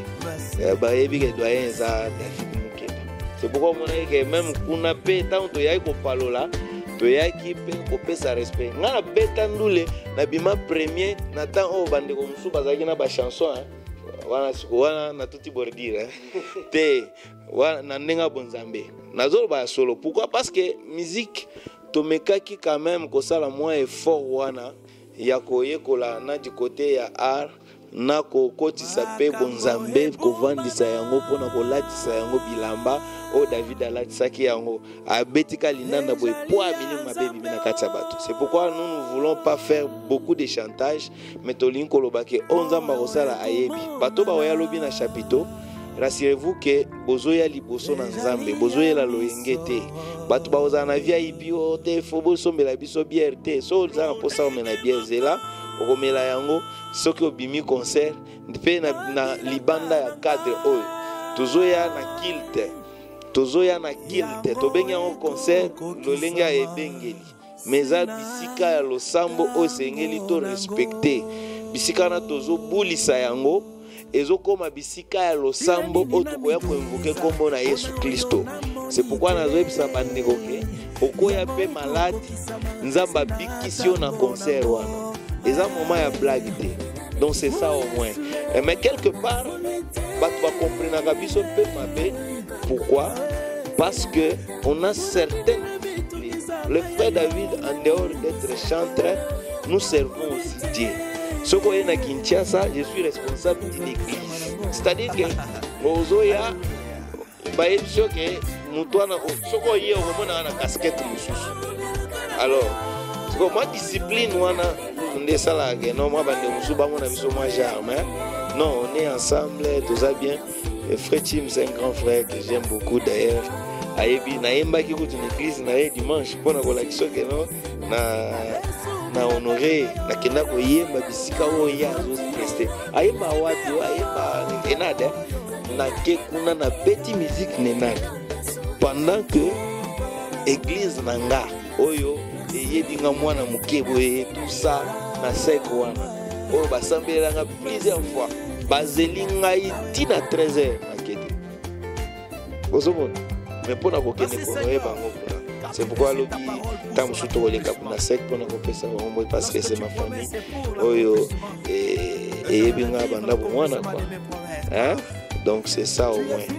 ba yebi ke doyen za David Mukeba. C'est pourquoi on a que même kuna pe tant to yai ko palola to yai ki pe ko pesa respect ngana beta ndule na bima premier na temps o bande ko musu bazaki na ba chanson hein wana siku wana na tuti bordire te wana na ndenga bonzambe nazo ba solo. Pourquoi? Parce que musique to mekaki quand même ko sala moins effort wana ya koye kola na du côté ya art na ko kotisa pe bonzambe ko vandisa yango pona ko latisa yango bilamba o David alatisaki yango abetika linanda boy po abini mabebi bina kati bato. C'est pourquoi nous ne voulons pas faire beaucoup de chantage mais tolin kolobake onzamba kosala ayebi bato ba oya lobi na chapiteau. Rassurez-vous que bozoya liboso na nzambe bozoya la loyengete bato ba ozana via ibio te fobo sombela biso B R T so za posa o mena bière zela okomela yango soki obimi concert mpe na, na libanda ya cadre oyo tozoya na kilte tozoya na kilte tobengi yango concert lolenge ya ebengeli meza bisika ya losambo oyo sengeli to respecte bisika na tozobulisa yango ezokoma bisika ya losambo oyo tokoya koinvoke kombo na Yesu Kristo. C'est pourquoi nazoyebisa bandeko ke okoya pe malade nzambe abikisi yo na concert wana eza moment ya blague te. Donc c'est ça au moins. Mais quelque part bato ba comprendre biso pe mabe. Pourquoi? Parce que on a certaines le frère David en dehors d'être chanteur nous servons aussi Dieu. Ce qu'on est à Kinshasa, je suis responsable d'une église. C'est-à-dire que Ozoya, bah il faut que nous toi na ce qu'on y est au moment na casquette mususu. Alors, comme ma discipline wana on ça là que non moi bande mususu ba mona biso moi jamais. Non, on est ensemble, tout ça bien. Le frère Chim c'est un grand frère que j'aime beaucoup d'ailleurs. Ayebi na yemba ki kutu église na dimanche pour na kola kiso que non na na honoré na kenda ko yemba bisika o ya zo prester ayemba wapi ayemba enade na ke kuna na petit musique nenade pendant que église nanga oyo eyebinga mwana mukebo e tout ça na seko wana oyo basambela nga plusieurs fois bazelinga itina treize heures akete bozomona mais pona kokende konoye bango kuna C'est pourquoi l'obi tam surtout les capuna sec pour nous ça parce que c'est ma famille. Oyo et et bien banda bon quoi. Hein? Donc c'est ça au moins.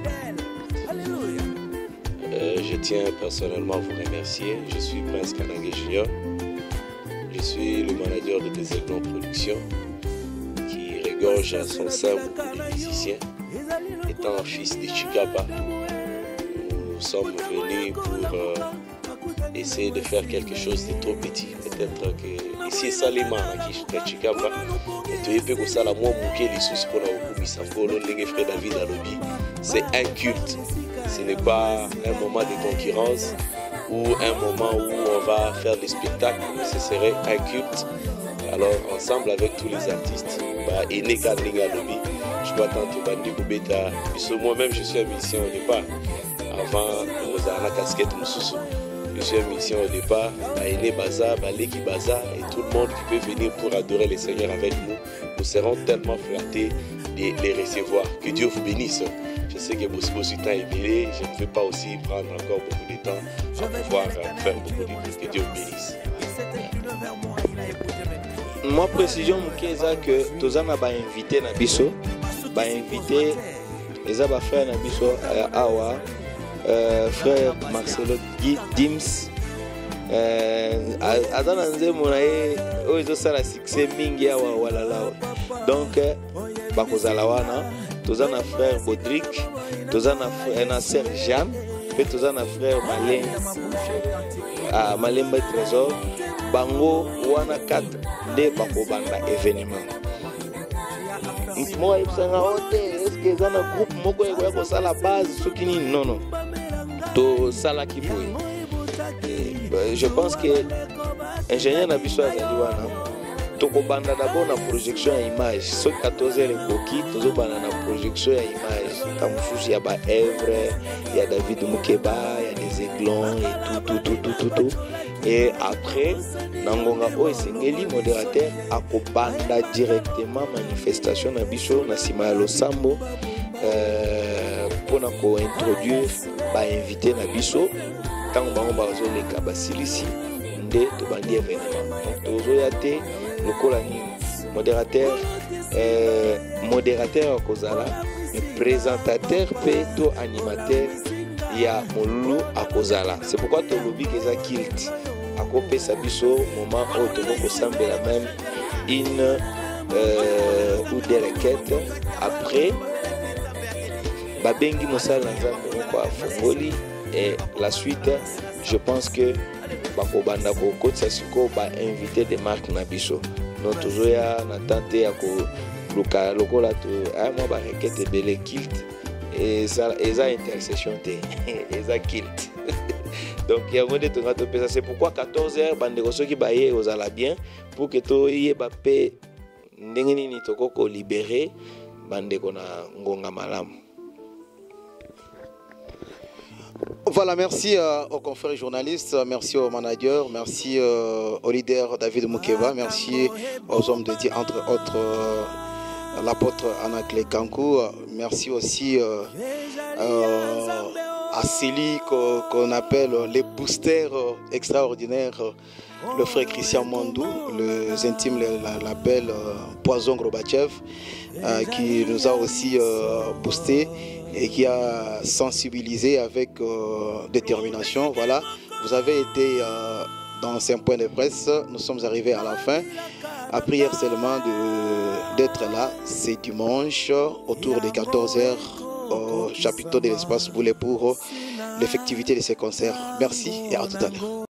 Euh, je tiens personnellement à vous remercier. Je suis Prince Kanangé Junior. Je suis le manager de Desaiglements Productions qui regorge à son sein beaucoup de musiciens. Étant un fils de Chikapa, nous sommes venus pour euh, essayer de faire quelque chose de trop petit. Peut-être que ici, Salima, qui est Chikapa, c'est un culte. Ce n'est pas un moment de concurrence ou un moment où on va faire des spectacles, mais ce serait un culte. Alors, ensemble avec tous les artistes, bah, je vois tant moi-même, je suis un musicien au départ. Avant, on a la casquette Moussoussou. Je suis un musicien au départ. Baïné Baza, Baleki Baza, et tout le monde qui peut venir pour adorer le Seigneur avec nous. Nous serons tellement flattés de les recevoir. Que Dieu vous bénisse. Je sais que Bossi Bossi temps est mêlé. Je ne vais pas aussi prendre encore beaucoup de temps à pouvoir faire beaucoup de choses. Que Dieu vous bénisse. Moi, précision, que Tozana va inviter Nabiso. Va inviter les frères Nabiso Awa, euh, frère Marcelo Dims. Adana Nzemonae, Oizo Sala Succès Mingi Awa Walala. Donc, Bakozalawana, Tozana frère Bodrick, Tozana frère Nasser Jean, et Tozana frère Malin, à Malemba Trésor, Bango Wana quatre de Bakobanda événement. Moi, est-ce que dans un groupe, moko eko ça la base, ce qui n'est non non. To sala qui je pense que ingénieur na biso azaliwana. Toko banda d'abord na projection à image. Ce quatorze heures coquille, tozo banda na projection à image. Comme il y a ba Evre, il y a David Mukeba, il y a des aiglons et tout tout tout tout tout. Et après, Nangonga Oesengeli, modérateur, a kobanda directement manifestation na biso na sima lo sambo pour nous introduire, ba inviter na biso tant que ba zo le kabasilisi nde to bandi événement. Donc tozo yate lokolani modérateur euh, modérateur kozala présentateur peto animateur ya molulu akozala. C'est pourquoi to lobby keza kilt akopé sabiso moment où to ko sambela même une euh, ou des requêtes après babengi mosala nzambe ko afongoli et la suite je pense que bakobanda ko kotsa siko ba invité de marque na biso non toujours ya na tante ya ko luka lokola to a mo ba requête belé kilt et ça eza intercession te eza kilt. Donc il y a un de ton c'est pourquoi quatorze heures bande ceux qui baillent aux ala bien pour que to yé ba pe ndengeni ni toko ko libérer bande kona ngonga malam. Voilà, merci euh, aux confrères journalistes, merci aux managers, merci euh, au leader David Mukeba, merci aux hommes de Dieu, entre autres euh, l'apôtre Anakle Kankou, merci aussi euh, euh, à Célie qu'on appelle les boosters extraordinaires, le frère Christian Mandou, les intimes l'appellent euh, Poison Gorbatchev, euh, qui nous a aussi euh, boosté et qui a sensibilisé avec euh, détermination. Voilà, vous avez été euh, dans un point de presse, nous sommes arrivés à la fin. À prière seulement d'être là, c'est dimanche autour de quatorze heures au chapiteau de l'espace Boulet pour l'effectivité de ces concerts. Merci et à tout à l'heure.